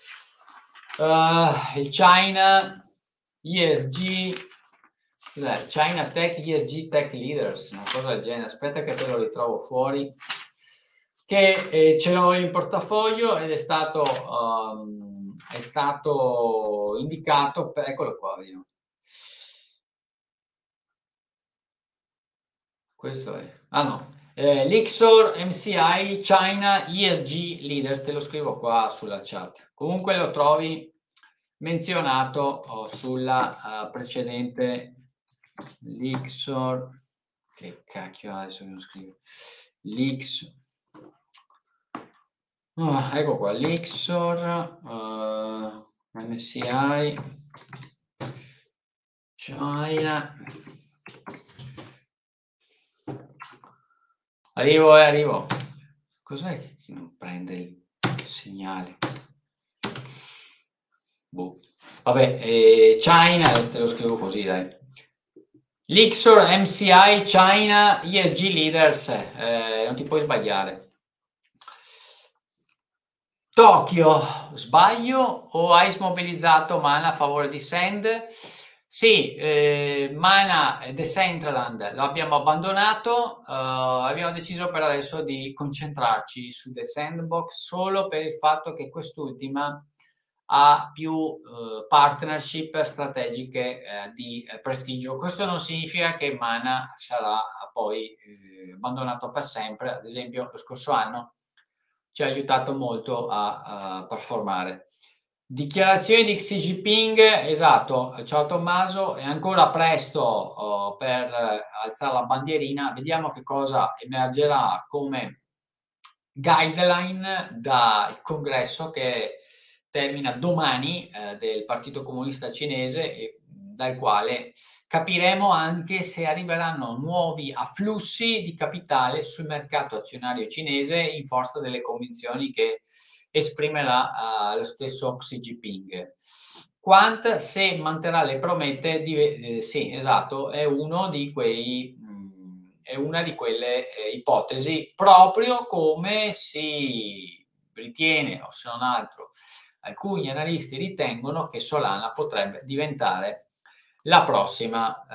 il China ESG, China Tech ESG Tech Leaders, una cosa del genere. Aspetta che te lo ritrovo fuori, che ce l'ho in portafoglio ed è stato indicato per, eccolo qua, vediamo. Questo è, l'Ixor MCI China ESG Leaders, te lo scrivo qua sulla chat. Comunque lo trovi menzionato sulla precedente l'Ixor, che cacchio adesso non scrivo, l'Ixor, ecco qua, l'Ixor MCI China. Arrivo. Cos'è che non prende il segnale? Boh. Vabbè, China, te lo scrivo così, dai. L'Ixor MCI China ESG Leaders, non ti puoi sbagliare. Tokyo, sbaglio o hai smobilizzato Mana a favore di Sand? Sì, Mana Decentraland lo abbiamo abbandonato, abbiamo deciso per adesso di concentrarci su The Sandbox solo per il fatto che quest'ultima ha più partnership strategiche di prestigio. Questo non significa che Mana sarà poi abbandonato per sempre. Ad esempio, lo scorso anno ci ha aiutato molto a performare. Dichiarazioni di Xi Jinping, esatto, ciao Tommaso, è ancora presto per alzare la bandierina, vediamo che cosa emergerà come guideline dal congresso che termina domani del Partito Comunista Cinese e dal quale capiremo anche se arriveranno nuovi afflussi di capitale sul mercato azionario cinese in forza delle convinzioni che esprimerà lo stesso Xi Jinping. Quant, se manterrà le promesse, sì, esatto, è una di quelle ipotesi, proprio come si ritiene, o se non altro alcuni analisti ritengono, che Solana potrebbe diventare la prossima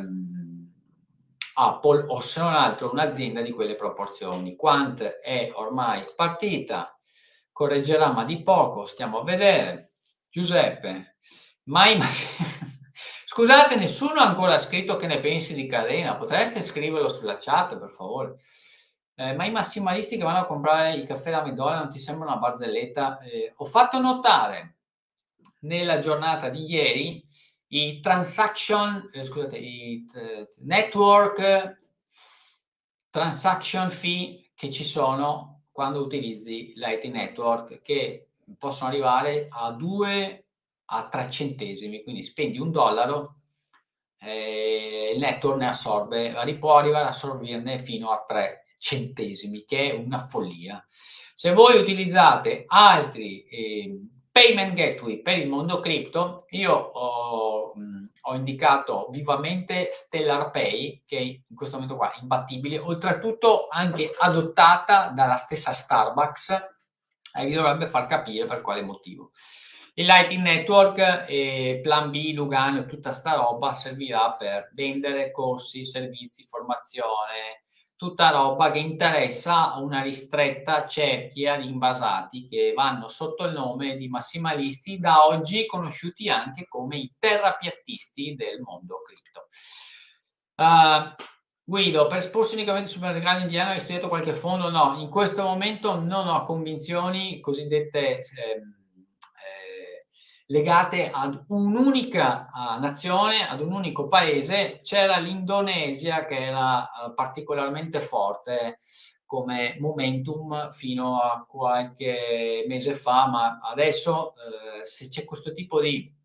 Apple, o se non altro un'azienda di quelle proporzioni. Quant è ormai partita, correggerà, ma di poco, stiamo a vedere. Giuseppe, mai scusate, nessuno ha ancora scritto che ne pensi di Carena, potreste scriverlo sulla chat, per favore. Ma i massimalisti che vanno a comprare il caffè da McDonald's non ti sembra una barzelletta? Ho fatto notare nella giornata di ieri i transaction, scusate, i network transaction fee che ci sono quando utilizzi l'IT network, che possono arrivare a 2 a 3 centesimi, quindi spendi $1, il network ne assorbe, può arrivare a assorbirne fino a 3 centesimi, che è una follia. Se voi utilizzate altri payment gateway per il mondo cripto, io ho indicato vivamente Stellar Pay, che in questo momento qua è imbattibile, oltretutto anche adottata dalla stessa Starbucks, e vi dovrebbe far capire per quale motivo. Il Lightning Network e Plan B, Lugano, tutta sta roba servirà per vendere corsi, servizi, formazione, tutta roba che interessa a una ristretta cerchia di invasati che vanno sotto il nome di massimalisti, da oggi conosciuti anche come i terrapiattisti del mondo cripto. Guido, per esporsi unicamente sul mercato indiano hai studiato qualche fondo? No, in questo momento non ho convinzioni cosiddette legate ad un'unica nazione, ad un unico paese. C'era l'Indonesia che era particolarmente forte come momentum fino a qualche mese fa, ma adesso se c'è questo tipo di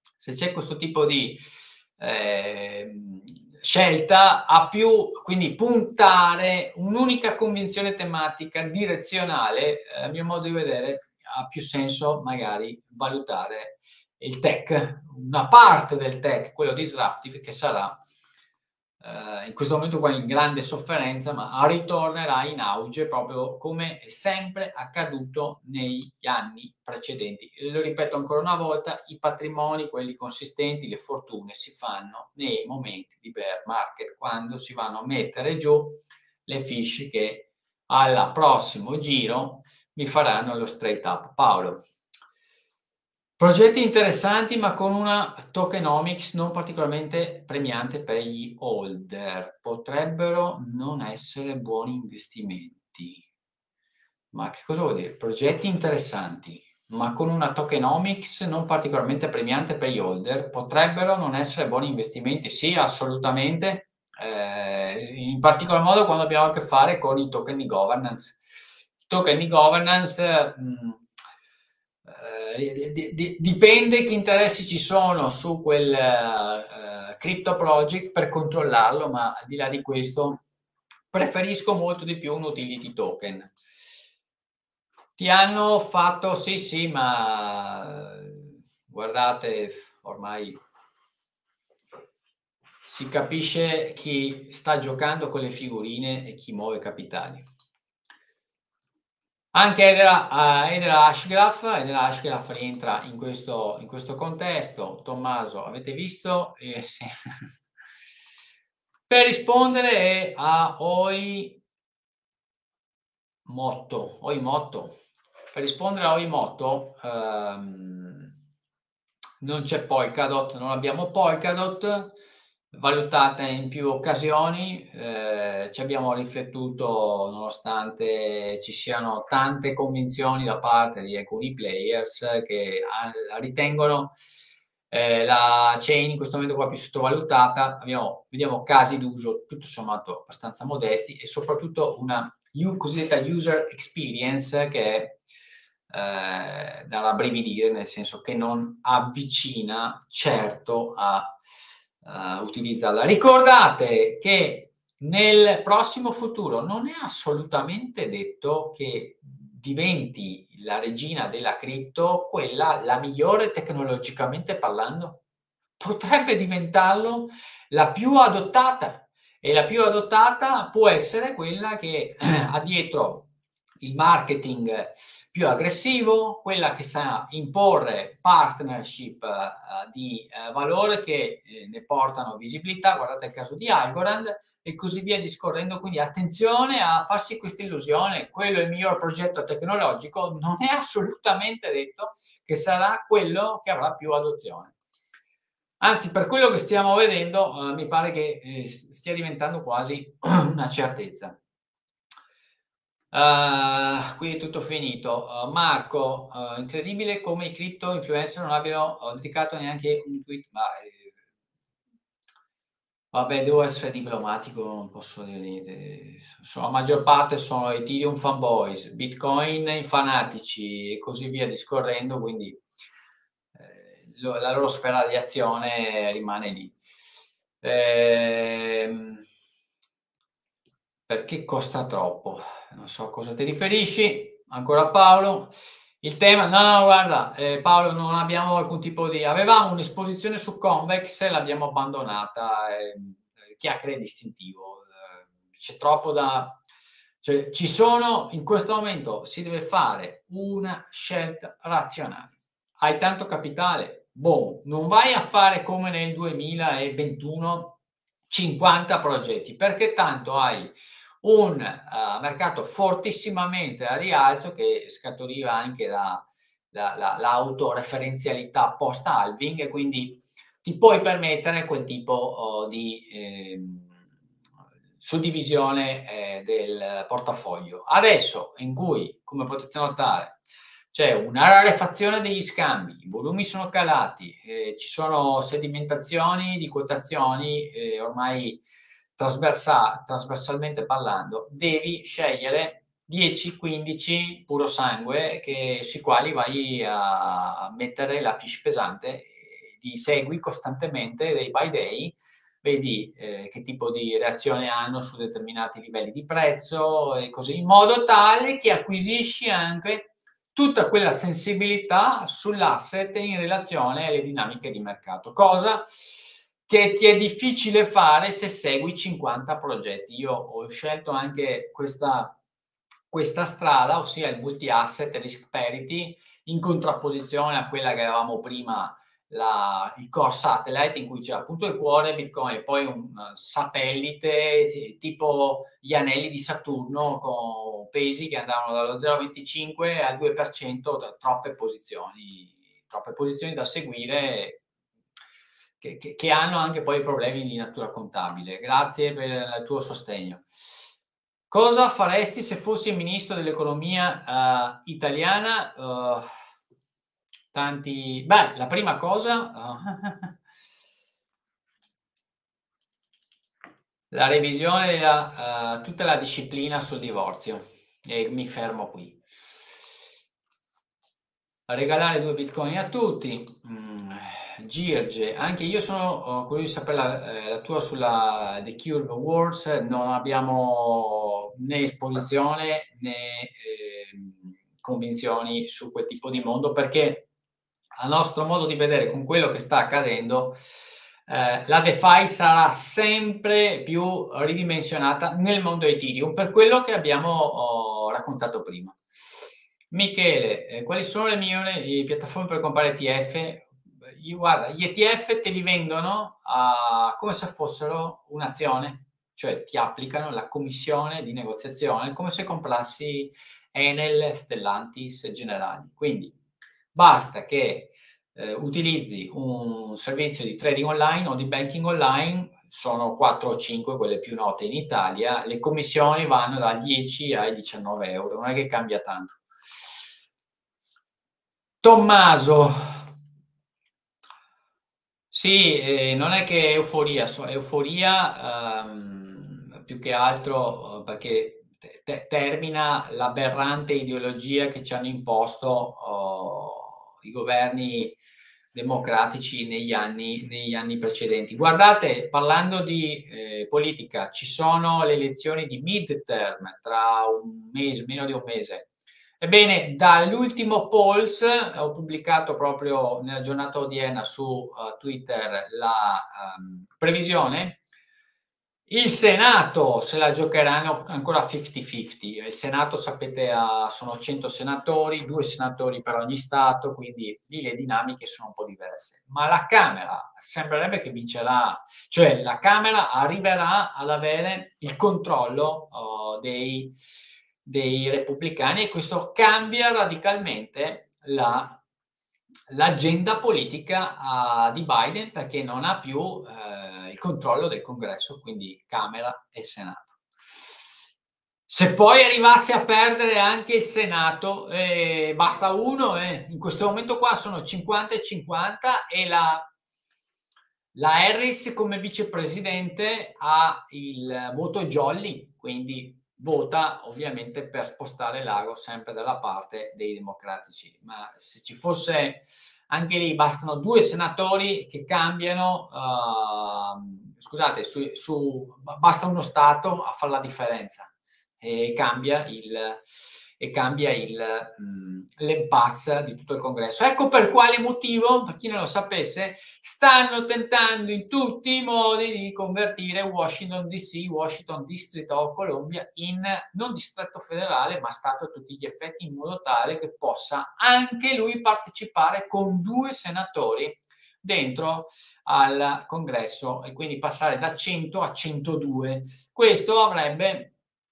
scelta a più, quindi puntare un'unica convinzione tematica direzionale, a mio modo di vedere ha più senso magari valutare il tech, una parte del tech, quello disruptive, che sarà in questo momento qua in grande sofferenza, ma ritornerà in auge proprio come è sempre accaduto negli anni precedenti. Lo ripeto ancora una volta, i patrimoni, quelli consistenti, le fortune si fanno nei momenti di bear market, quando si vanno a mettere giù le fiche che al prossimo giro mi faranno lo straight up. Paolo. Progetti interessanti, ma con una tokenomics non particolarmente premiante per gli holder. Potrebbero non essere buoni investimenti. Ma che cosa vuol dire? Progetti interessanti, ma con una tokenomics non particolarmente premiante per gli holder. Potrebbero non essere buoni investimenti? Sì, assolutamente. In particolar modo quando abbiamo a che fare con i token di governance. I token di governance... dipende che interessi ci sono su quel crypto project per controllarlo, ma al di là di questo preferisco molto di più un utility token. Ti hanno fatto sì, ma guardate, ormai si capisce chi sta giocando con le figurine e chi muove capitali. Anche Eder Ashgraf rientra in questo contesto. Tommaso, avete visto? Sì. Per rispondere a Oi Motto. Per rispondere a Oi Motto, non c'è Polkadot, non abbiamo Polkadot, valutata in più occasioni, ci abbiamo riflettuto nonostante ci siano tante convinzioni da parte di alcuni players che ritengono la chain in questo momento qua più sottovalutata. Vediamo casi d'uso tutto sommato abbastanza modesti e soprattutto una cosiddetta user experience che è da rabbrividire, nel senso che non avvicina certo a utilizzarla. Ricordate che nel prossimo futuro non è assolutamente detto che diventi la regina della cripto quella la migliore tecnologicamente parlando. Potrebbe diventarlo la più adottata, e la più adottata può essere quella che ha dietro il marketing più aggressivo, quella che sa imporre partnership di valore che ne portano visibilità, guardate il caso di Algorand e così via discorrendo, quindi attenzione a farsi questa illusione, quello è il miglior progetto tecnologico, non è assolutamente detto che sarà quello che avrà più adozione. Anzi, per quello che stiamo vedendo, mi pare che stia diventando quasi una certezza. Qui è tutto finito. Marco, incredibile come i crypto influencer non abbiano dedicato neanche un tweet. Vabbè, devo essere diplomatico, non posso dire niente. La maggior parte sono Ethereum fanboys, Bitcoin fanatici e così via discorrendo, quindi la loro sfera di azione rimane lì. Perché costa troppo? Non so a cosa ti riferisci. Ancora Paolo. Il tema, no, guarda, Paolo, non abbiamo alcun tipo di... Avevamo un'esposizione su Convex, l'abbiamo abbandonata, chiacchiere distintivo. C'è troppo da... Cioè, ci sono, in questo momento si deve fare una scelta razionale. Hai tanto capitale? Boh, non vai a fare come nel 2021 50 progetti, perché tanto hai un mercato fortissimamente a rialzo che scaturiva anche l'autoreferenzialità post-halving e quindi ti puoi permettere quel tipo di suddivisione del portafoglio. Adesso in cui, come potete notare, c'è una rarefazione degli scambi, i volumi sono calati, ci sono sedimentazioni di quotazioni ormai trasversalmente parlando, devi scegliere 10-15 puro sangue sui quali vai a mettere la fiche pesante, li segui costantemente day by day, vedi che tipo di reazione hanno su determinati livelli di prezzo e così, in modo tale che acquisisci anche tutta quella sensibilità sull'asset in relazione alle dinamiche di mercato, cosa che ti è difficile fare se segui 50 progetti. Io ho scelto anche questa strada, ossia il multi-asset risk parity, in contrapposizione a quella che avevamo prima, il core satellite, in cui c'era appunto il cuore Bitcoin e poi un satellite tipo gli anelli di Saturno con pesi che andavano dallo 0,25 al 2%, troppe posizioni da seguire che hanno anche poi problemi di natura contabile. Grazie per il tuo sostegno. Cosa faresti se fossi ministro dell'economia italiana? La prima cosa, la revisione della tutta la disciplina sul divorzio, e mi fermo qui. Regalare 2 bitcoin a tutti. Girge, anche io sono curioso di sapere la tua sulla The Curve Wars. Non abbiamo né esposizione né convinzioni su quel tipo di mondo, perché a nostro modo di vedere, con quello che sta accadendo, la DeFi sarà sempre più ridimensionata nel mondo Ethereum, per quello che abbiamo raccontato prima. Michele, quali sono le migliori piattaforme per comprare ETF? Guarda, gli ETF te li vendono come se fossero un'azione, cioè ti applicano la commissione di negoziazione come se comprassi Enel, Stellantis, Generali. Quindi basta che utilizzi un servizio di trading online o di banking online, sono 4 o 5 quelle più note in Italia, le commissioni vanno da 10 ai 19 euro, non è che cambia tanto. Tommaso, sì, non è che euforia, più che altro perché termina l'aberrante ideologia che ci hanno imposto i governi democratici negli anni precedenti. Guardate, parlando di politica, ci sono le elezioni di midterm tra un mese, meno di un mese. Ebbene, dall'ultimo polls, ho pubblicato proprio nella giornata odierna su Twitter la previsione, Il Senato se la giocheranno ancora 50-50. Il Senato, sapete, sono 100 senatori, 2 senatori per ogni Stato, quindi lì le dinamiche sono un po' diverse. Ma la Camera sembrerebbe che vincerà, cioè la Camera arriverà ad avere il controllo dei repubblicani, e questo cambia radicalmente l'agenda politica di Biden, perché non ha più il controllo del Congresso, quindi Camera e Senato. Se poi arrivasse a perdere anche il Senato, basta uno, in questo momento qua sono 50 e 50, e la Harris come vicepresidente ha il voto jolly, quindi vota ovviamente per spostare l'ago sempre dalla parte dei democratici. Ma se ci fosse anche lì, bastano 2 senatori che cambiano, scusate, basta uno Stato a fare la differenza, e cambia l'impasse di tutto il Congresso. Ecco per quale motivo, per chi non lo sapesse, stanno tentando in tutti i modi di convertire Washington DC, Washington District of Columbia, in non distretto federale, ma stato a tutti gli effetti, in modo tale che possa anche lui partecipare con 2 senatori dentro al Congresso, e quindi passare da 100 a 102. Questo avrebbe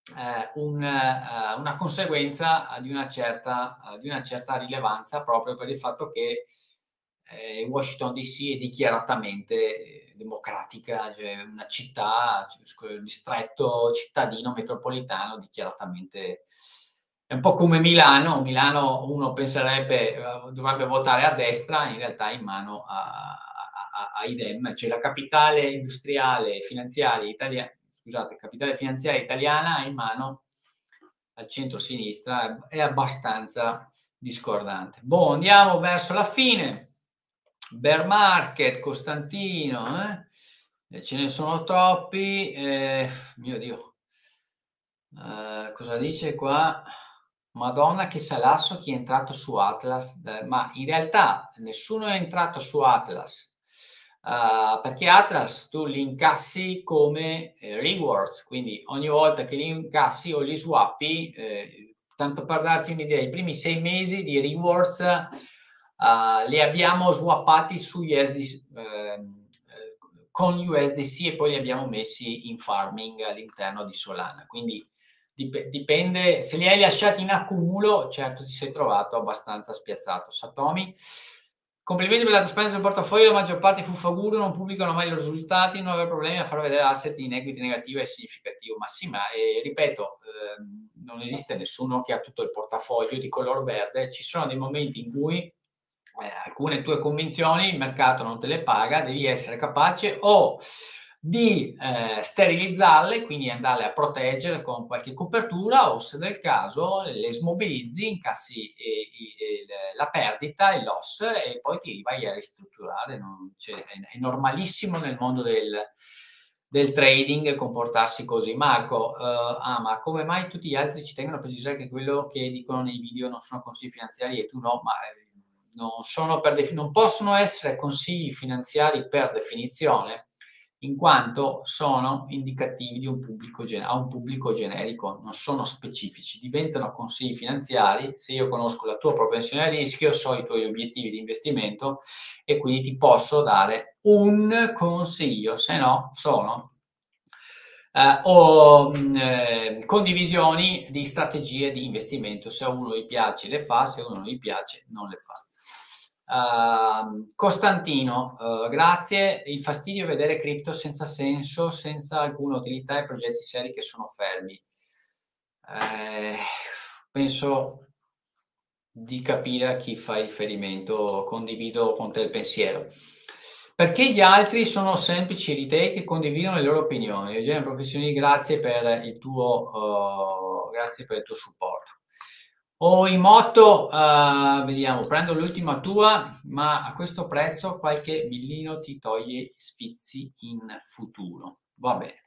una conseguenza di una certa rilevanza, proprio per il fatto che Washington DC è dichiaratamente democratica, cioè una città, il distretto cittadino metropolitano dichiaratamente. È un po' come Milano. Milano uno penserebbe dovrebbe votare a destra, in realtà è in mano ai Dem, cioè la capitale industriale finanziaria italiana, scusate, capitale finanziaria italiana è in mano al centro-sinistra, è abbastanza discordante. Boh, andiamo verso la fine. Bear market, Costantino, ce ne sono troppi, mio Dio. Cosa dice qua? Madonna che salasso chi è entrato su Atlas, ma in realtà nessuno è entrato su Atlas, perché Atlas tu li incassi come rewards, quindi ogni volta che li incassi o li swappi, tanto per darti un'idea, i primi 6 mesi di rewards li abbiamo swappati su con USDC, e poi li abbiamo messi in farming all'interno di Solana, quindi dipende. Se li hai lasciati in accumulo, certo ti sei trovato abbastanza spiazzato. Satomi, complimenti per la trasparenza del portafoglio, la maggior parte fuffagudo, non pubblicano mai i risultati, non avere problemi a far vedere asset in equity negativa è significativo. Ma sì, ma ripeto, non esiste nessuno che ha tutto il portafoglio di color verde. Ci sono dei momenti in cui alcune tue convinzioni il mercato non te le paga, devi essere capace o di sterilizzarle, quindi andarle a proteggere con qualche copertura, o se del caso le smobilizzi, incassi la perdita, il loss, e poi ti vai a ristrutturare. È normalissimo nel mondo del trading comportarsi così. Marco, ma come mai tutti gli altri ci tengono a precisare che quello che dicono nei video non sono consigli finanziari e tu no? Ma non possono essere consigli finanziari per definizione, in quanto sono indicativi di un pubblico generico, non sono specifici. Diventano consigli finanziari se io conosco la tua propensione a rischio, so i tuoi obiettivi di investimento, e quindi ti posso dare un consiglio, se no sono condivisioni di strategie di investimento. Se a uno gli piace le fa, se a uno non gli piace non le fa. Costantino, grazie. Il fastidio è vedere cripto senza senso, senza alcuna utilità, e progetti seri che sono fermi. Penso di capire a chi fai riferimento, condivido con te il pensiero. Perché gli altri sono semplici retail che condividono le loro opinioni. Eugenio Professioni, grazie per il tuo supporto. In motto, vediamo, prendo l'ultima tua, ma a questo prezzo qualche millino ti toglie sfizi in futuro. Va bene.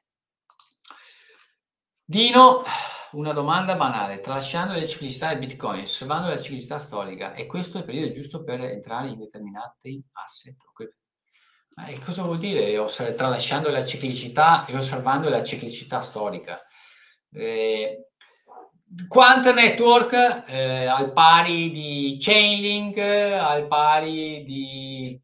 Dino, una domanda banale: tralasciando le ciclicità del Bitcoin, osservando la ciclicità storica, è questo il periodo giusto per entrare in determinati asset? Cosa vuol dire? Tralasciando la ciclicità e osservando la ciclicità storica. Quant Network, al pari di Chainlink, al pari di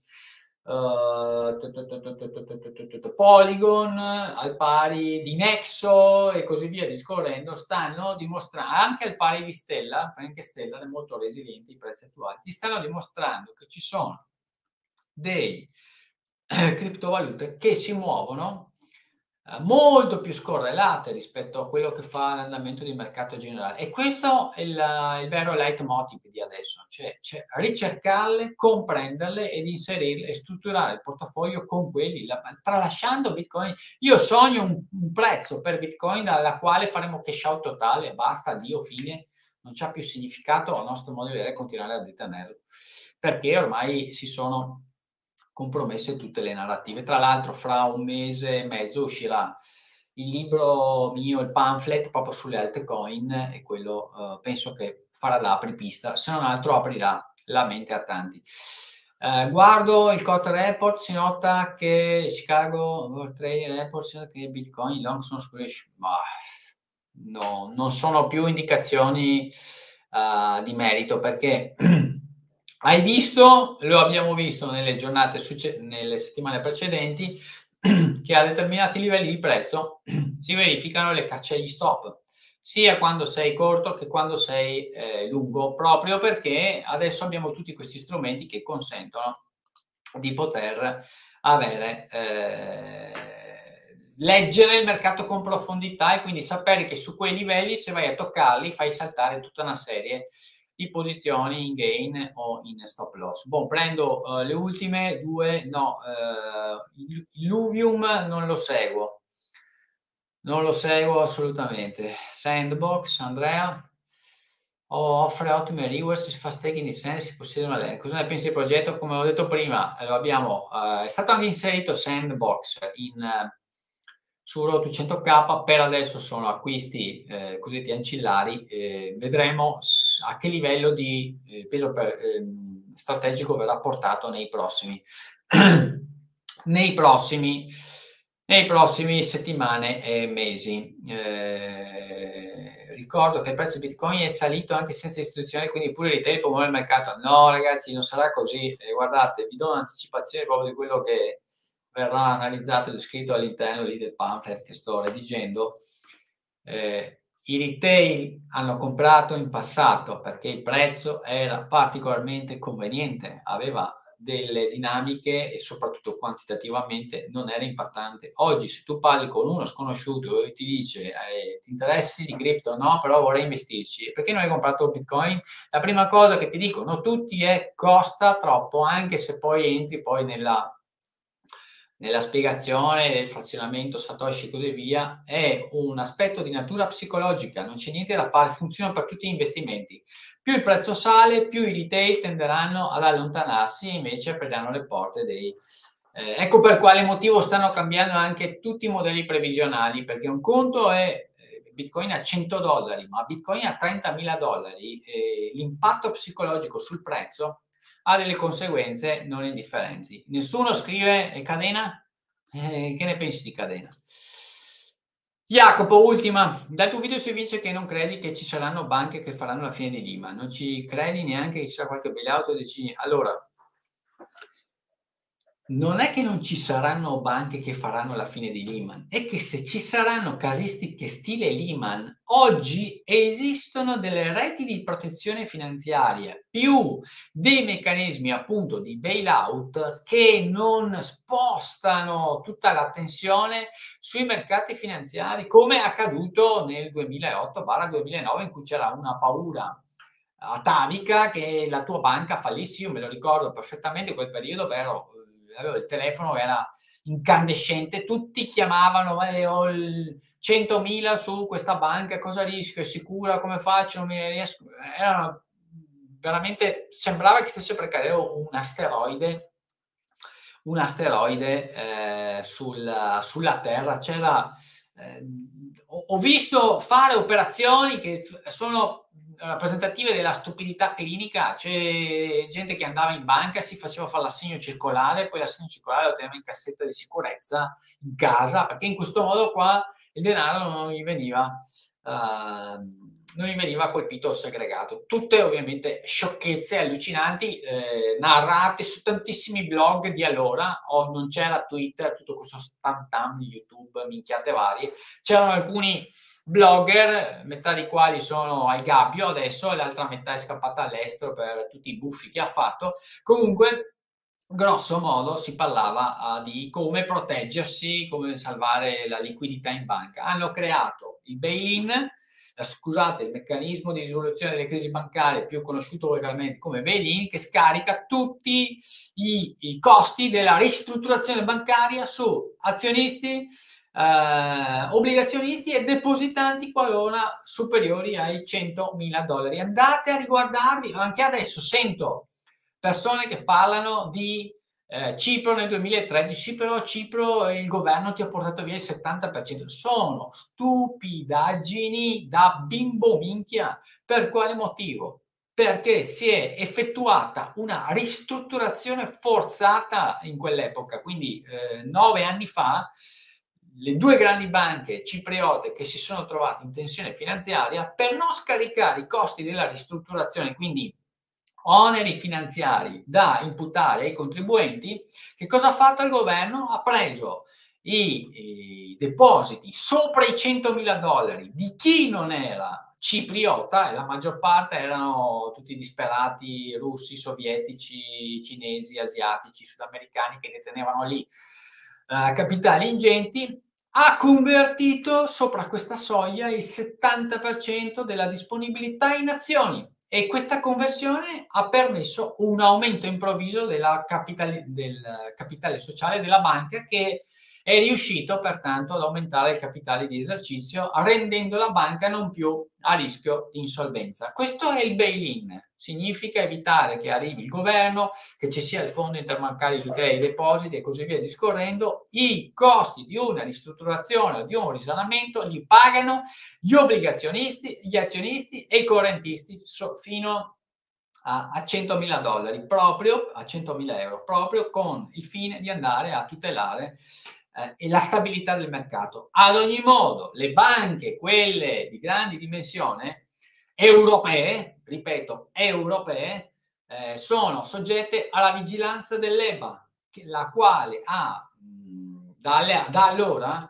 Polygon, al pari di Nexo e così via discorrendo, stanno dimostrando, anche al pari di Stellar, anche Stellar è molto resiliente i prezzi attuali, ti stanno dimostrando che ci sono dei criptovalute che si muovono molto più scorrelate rispetto a quello che fa l'andamento di mercato generale, e questo è il vero leitmotiv di adesso, cioè ricercarle, comprenderle ed inserirle e strutturare il portafoglio con quelli, tralasciando Bitcoin. Io sogno un prezzo per Bitcoin dalla quale faremo cash out totale, basta, addio, fine, non c'ha più significato a nostro modo di vedere continuare a detenerlo, perché ormai si sono compromesse tutte le narrative. Tra l'altro fra un mese e mezzo uscirà il libro mio, il pamphlet proprio sulle altcoin, e quello penso che farà da apripista, se non altro aprirà la mente a tanti. Guardo il Cotter Report, si nota che Chicago Trading Report, si nota che Bitcoin long sono squishy, ma no, non sono più indicazioni di merito, perché hai visto, lo abbiamo visto nelle giornate, nelle settimane precedenti, che a determinati livelli di prezzo si verificano le cacce agli stop, sia quando sei corto che quando sei lungo, proprio perché adesso abbiamo tutti questi strumenti che consentono di poter avere leggere il mercato con profondità, e quindi sapere che su quei livelli, se vai a toccarli, fai saltare tutta una serie di posizioni in gain o in stop loss. Prendo le ultime due, no, Illuvium non lo seguo assolutamente. Sandbox, Andrea, offre ottime rewards, si fa staking di Sand, si possiede una lente. Cosa ne pensi del progetto? Come ho detto prima, lo abbiamo, è stato anche inserito Sandbox su Road 100K, per adesso sono acquisti cosiddetti ancillari, vedremo a che livello di peso strategico verrà portato nei prossimi settimane e mesi. Ricordo che il prezzo di Bitcoin è salito anche senza istituzionali, quindi pure i retail può muovere il mercato. No ragazzi, non sarà così. Guardate, vi do un'anticipazione proprio di quello che verrà analizzato e descritto all'interno lì del pamphlet che sto redigendo. I retail hanno comprato in passato perché il prezzo era particolarmente conveniente, aveva delle dinamiche e soprattutto quantitativamente non era impattante. Oggi se tu parli con uno sconosciuto e ti dice ti interessi di cripto? No, però vorrei investirci. Perché non hai comprato Bitcoin? La prima cosa che ti dicono tutti è costa troppo, anche se poi entri poi nella spiegazione del frazionamento Satoshi e così via, è un aspetto di natura psicologica, non c'è niente da fare, funziona per tutti gli investimenti. Più il prezzo sale, più i retail tenderanno ad allontanarsi e invece apriranno le porte dei... ecco per quale motivo stanno cambiando anche tutti i modelli previsionali, perché un conto è Bitcoin a $100, ma Bitcoin a $30.000, l'impatto psicologico sul prezzo ha delle conseguenze non indifferenti. Nessuno scrive Cadena? Che ne pensi di Cadena? Jacopo, ultima. Dal tuo video si evince che non credi che ci saranno banche che faranno la fine di Lehman. Non ci credi neanche che ci sarà qualche bailout o dici... Allora, non è che non ci saranno banche che faranno la fine di Lehman, è che se ci saranno casistiche stile Lehman, oggi esistono delle reti di protezione finanziaria più dei meccanismi appunto di bailout che non spostano tutta l'attenzione sui mercati finanziari, come è accaduto nel 2008-2009, in cui c'era una paura atavica che la tua banca fallissi. Io me lo ricordo perfettamente quel periodo, avevo il telefono, era incandescente, tutti chiamavano, ho il 100.000 su questa banca, cosa rischio, è sicura, come faccio, non mi riesco. Era veramente, sembrava che stesse per cadere un asteroide sulla Terra. C'era ho visto fare operazioni che sono rappresentative della stupidità clinica. C'è gente che andava in banca, si faceva fare l'assegno circolare, poi l'assegno circolare lo teneva in cassetta di sicurezza in casa, perché in questo modo qua il denaro non gli veniva colpito o segregato. Tutte ovviamente sciocchezze allucinanti, narrate su tantissimi blog di allora, non c'era Twitter, tutto questo tam di YouTube, minchiate varie. C'erano alcuni blogger, metà di quali sono al gabbio adesso e l'altra metà è scappata all'estero per tutti i buffi che ha fatto. Comunque, grosso modo si parlava di come proteggersi, come salvare la liquidità in banca. Hanno creato il bail-in, il meccanismo di risoluzione delle crisi bancarie, più conosciuto volgarmente come bail-in, che scarica tutti i costi della ristrutturazione bancaria su azionisti, obbligazionisti e depositanti qualora superiori ai $100.000. Andate a riguardarvi, anche adesso sento persone che parlano di Cipro nel 2013, però Cipro il governo ti ha portato via il 70%. Sono stupidaggini da bimbo minchia. Per quale motivo? Perché si è effettuata una ristrutturazione forzata in quell'epoca, quindi 9 anni fa. Le due grandi banche cipriote che si sono trovate in tensione finanziaria, per non scaricare i costi della ristrutturazione, quindi oneri finanziari da imputare ai contribuenti, che cosa ha fatto il governo? Ha preso i depositi sopra i $100.000 di chi non era cipriota, e la maggior parte erano tutti disperati russi, sovietici, cinesi, asiatici, sudamericani che detenevano lì capitali ingenti. Ha convertito sopra questa soglia il 70% della disponibilità in azioni, e questa conversione ha permesso un aumento improvviso del capitale sociale della banca, che è riuscito pertanto ad aumentare il capitale di esercizio, rendendo la banca non più a rischio di insolvenza. Questo è il bail-in, significa evitare che arrivi il governo, che ci sia il fondo interbancario di tutela dei depositi e così via discorrendo. I costi di una ristrutturazione o di un risanamento li pagano gli obbligazionisti, gli azionisti e i correntisti fino a $100.000, proprio a €100.000, proprio con il fine di andare a tutelare la stabilità del mercato. Ad ogni modo, le banche, quelle di grandi dimensione, europee, ripeto, europee, sono soggette alla vigilanza dell'EBA, la quale ha da allora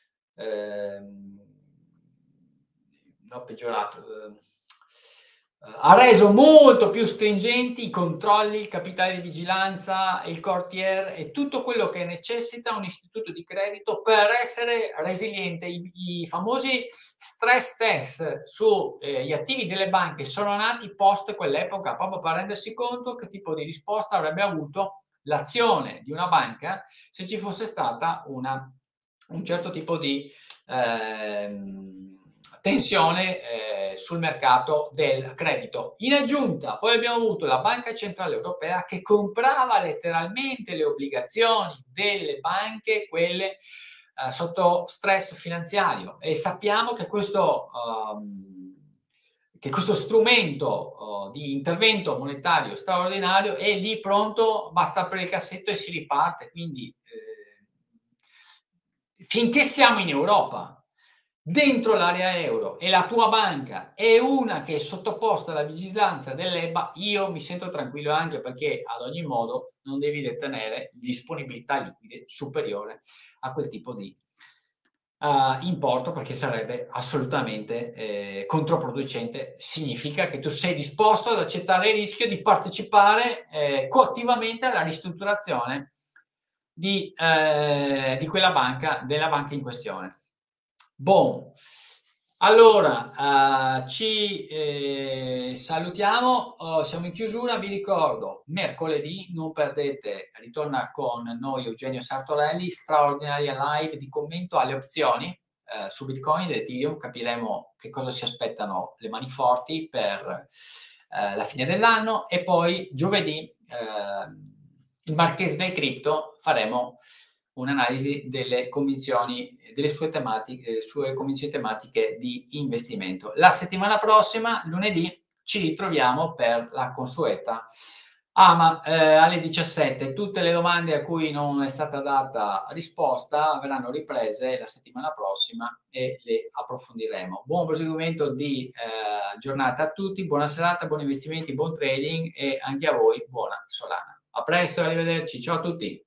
ho peggiorato, ha reso molto più stringenti i controlli, il capitale di vigilanza, il courtier e tutto quello che necessita un istituto di credito per essere resiliente. I famosi stress test sugli attivi delle banche sono nati post quell'epoca, proprio per rendersi conto che tipo di risposta avrebbe avuto l'azione di una banca se ci fosse stata un certo tipo di tensione sul mercato del credito. In aggiunta, poi abbiamo avuto la Banca Centrale Europea che comprava letteralmente le obbligazioni delle banche, quelle sotto stress finanziario, e sappiamo che questo strumento di intervento monetario straordinario è lì pronto, basta aprire il cassetto e si riparte. Quindi finché siamo in Europa, dentro l'area euro, e la tua banca è una che è sottoposta alla vigilanza dell'EBA, io mi sento tranquillo, anche perché ad ogni modo non devi detenere disponibilità liquide superiore a quel tipo di importo, perché sarebbe assolutamente controproducente. Significa che tu sei disposto ad accettare il rischio di partecipare coattivamente alla ristrutturazione di quella banca, della banca in questione. Bon, allora ci salutiamo, siamo in chiusura. Vi ricordo, mercoledì non perdete, ritorna con noi Eugenio Sartorelli, straordinaria live di commento alle opzioni su Bitcoin ed Ethereum. Capiremo che cosa si aspettano le mani forti per la fine dell'anno, e poi giovedì il Marchese del Cripto faremo un'analisi delle convinzioni, delle sue convinzioni tematiche di investimento. La settimana prossima, lunedì, ci ritroviamo per la consueta AMA alle 17. Tutte le domande a cui non è stata data risposta verranno riprese la settimana prossima e le approfondiremo. Buon proseguimento di giornata a tutti, buona serata, buoni investimenti, buon trading e anche a voi buona Solana. A presto e arrivederci, ciao a tutti.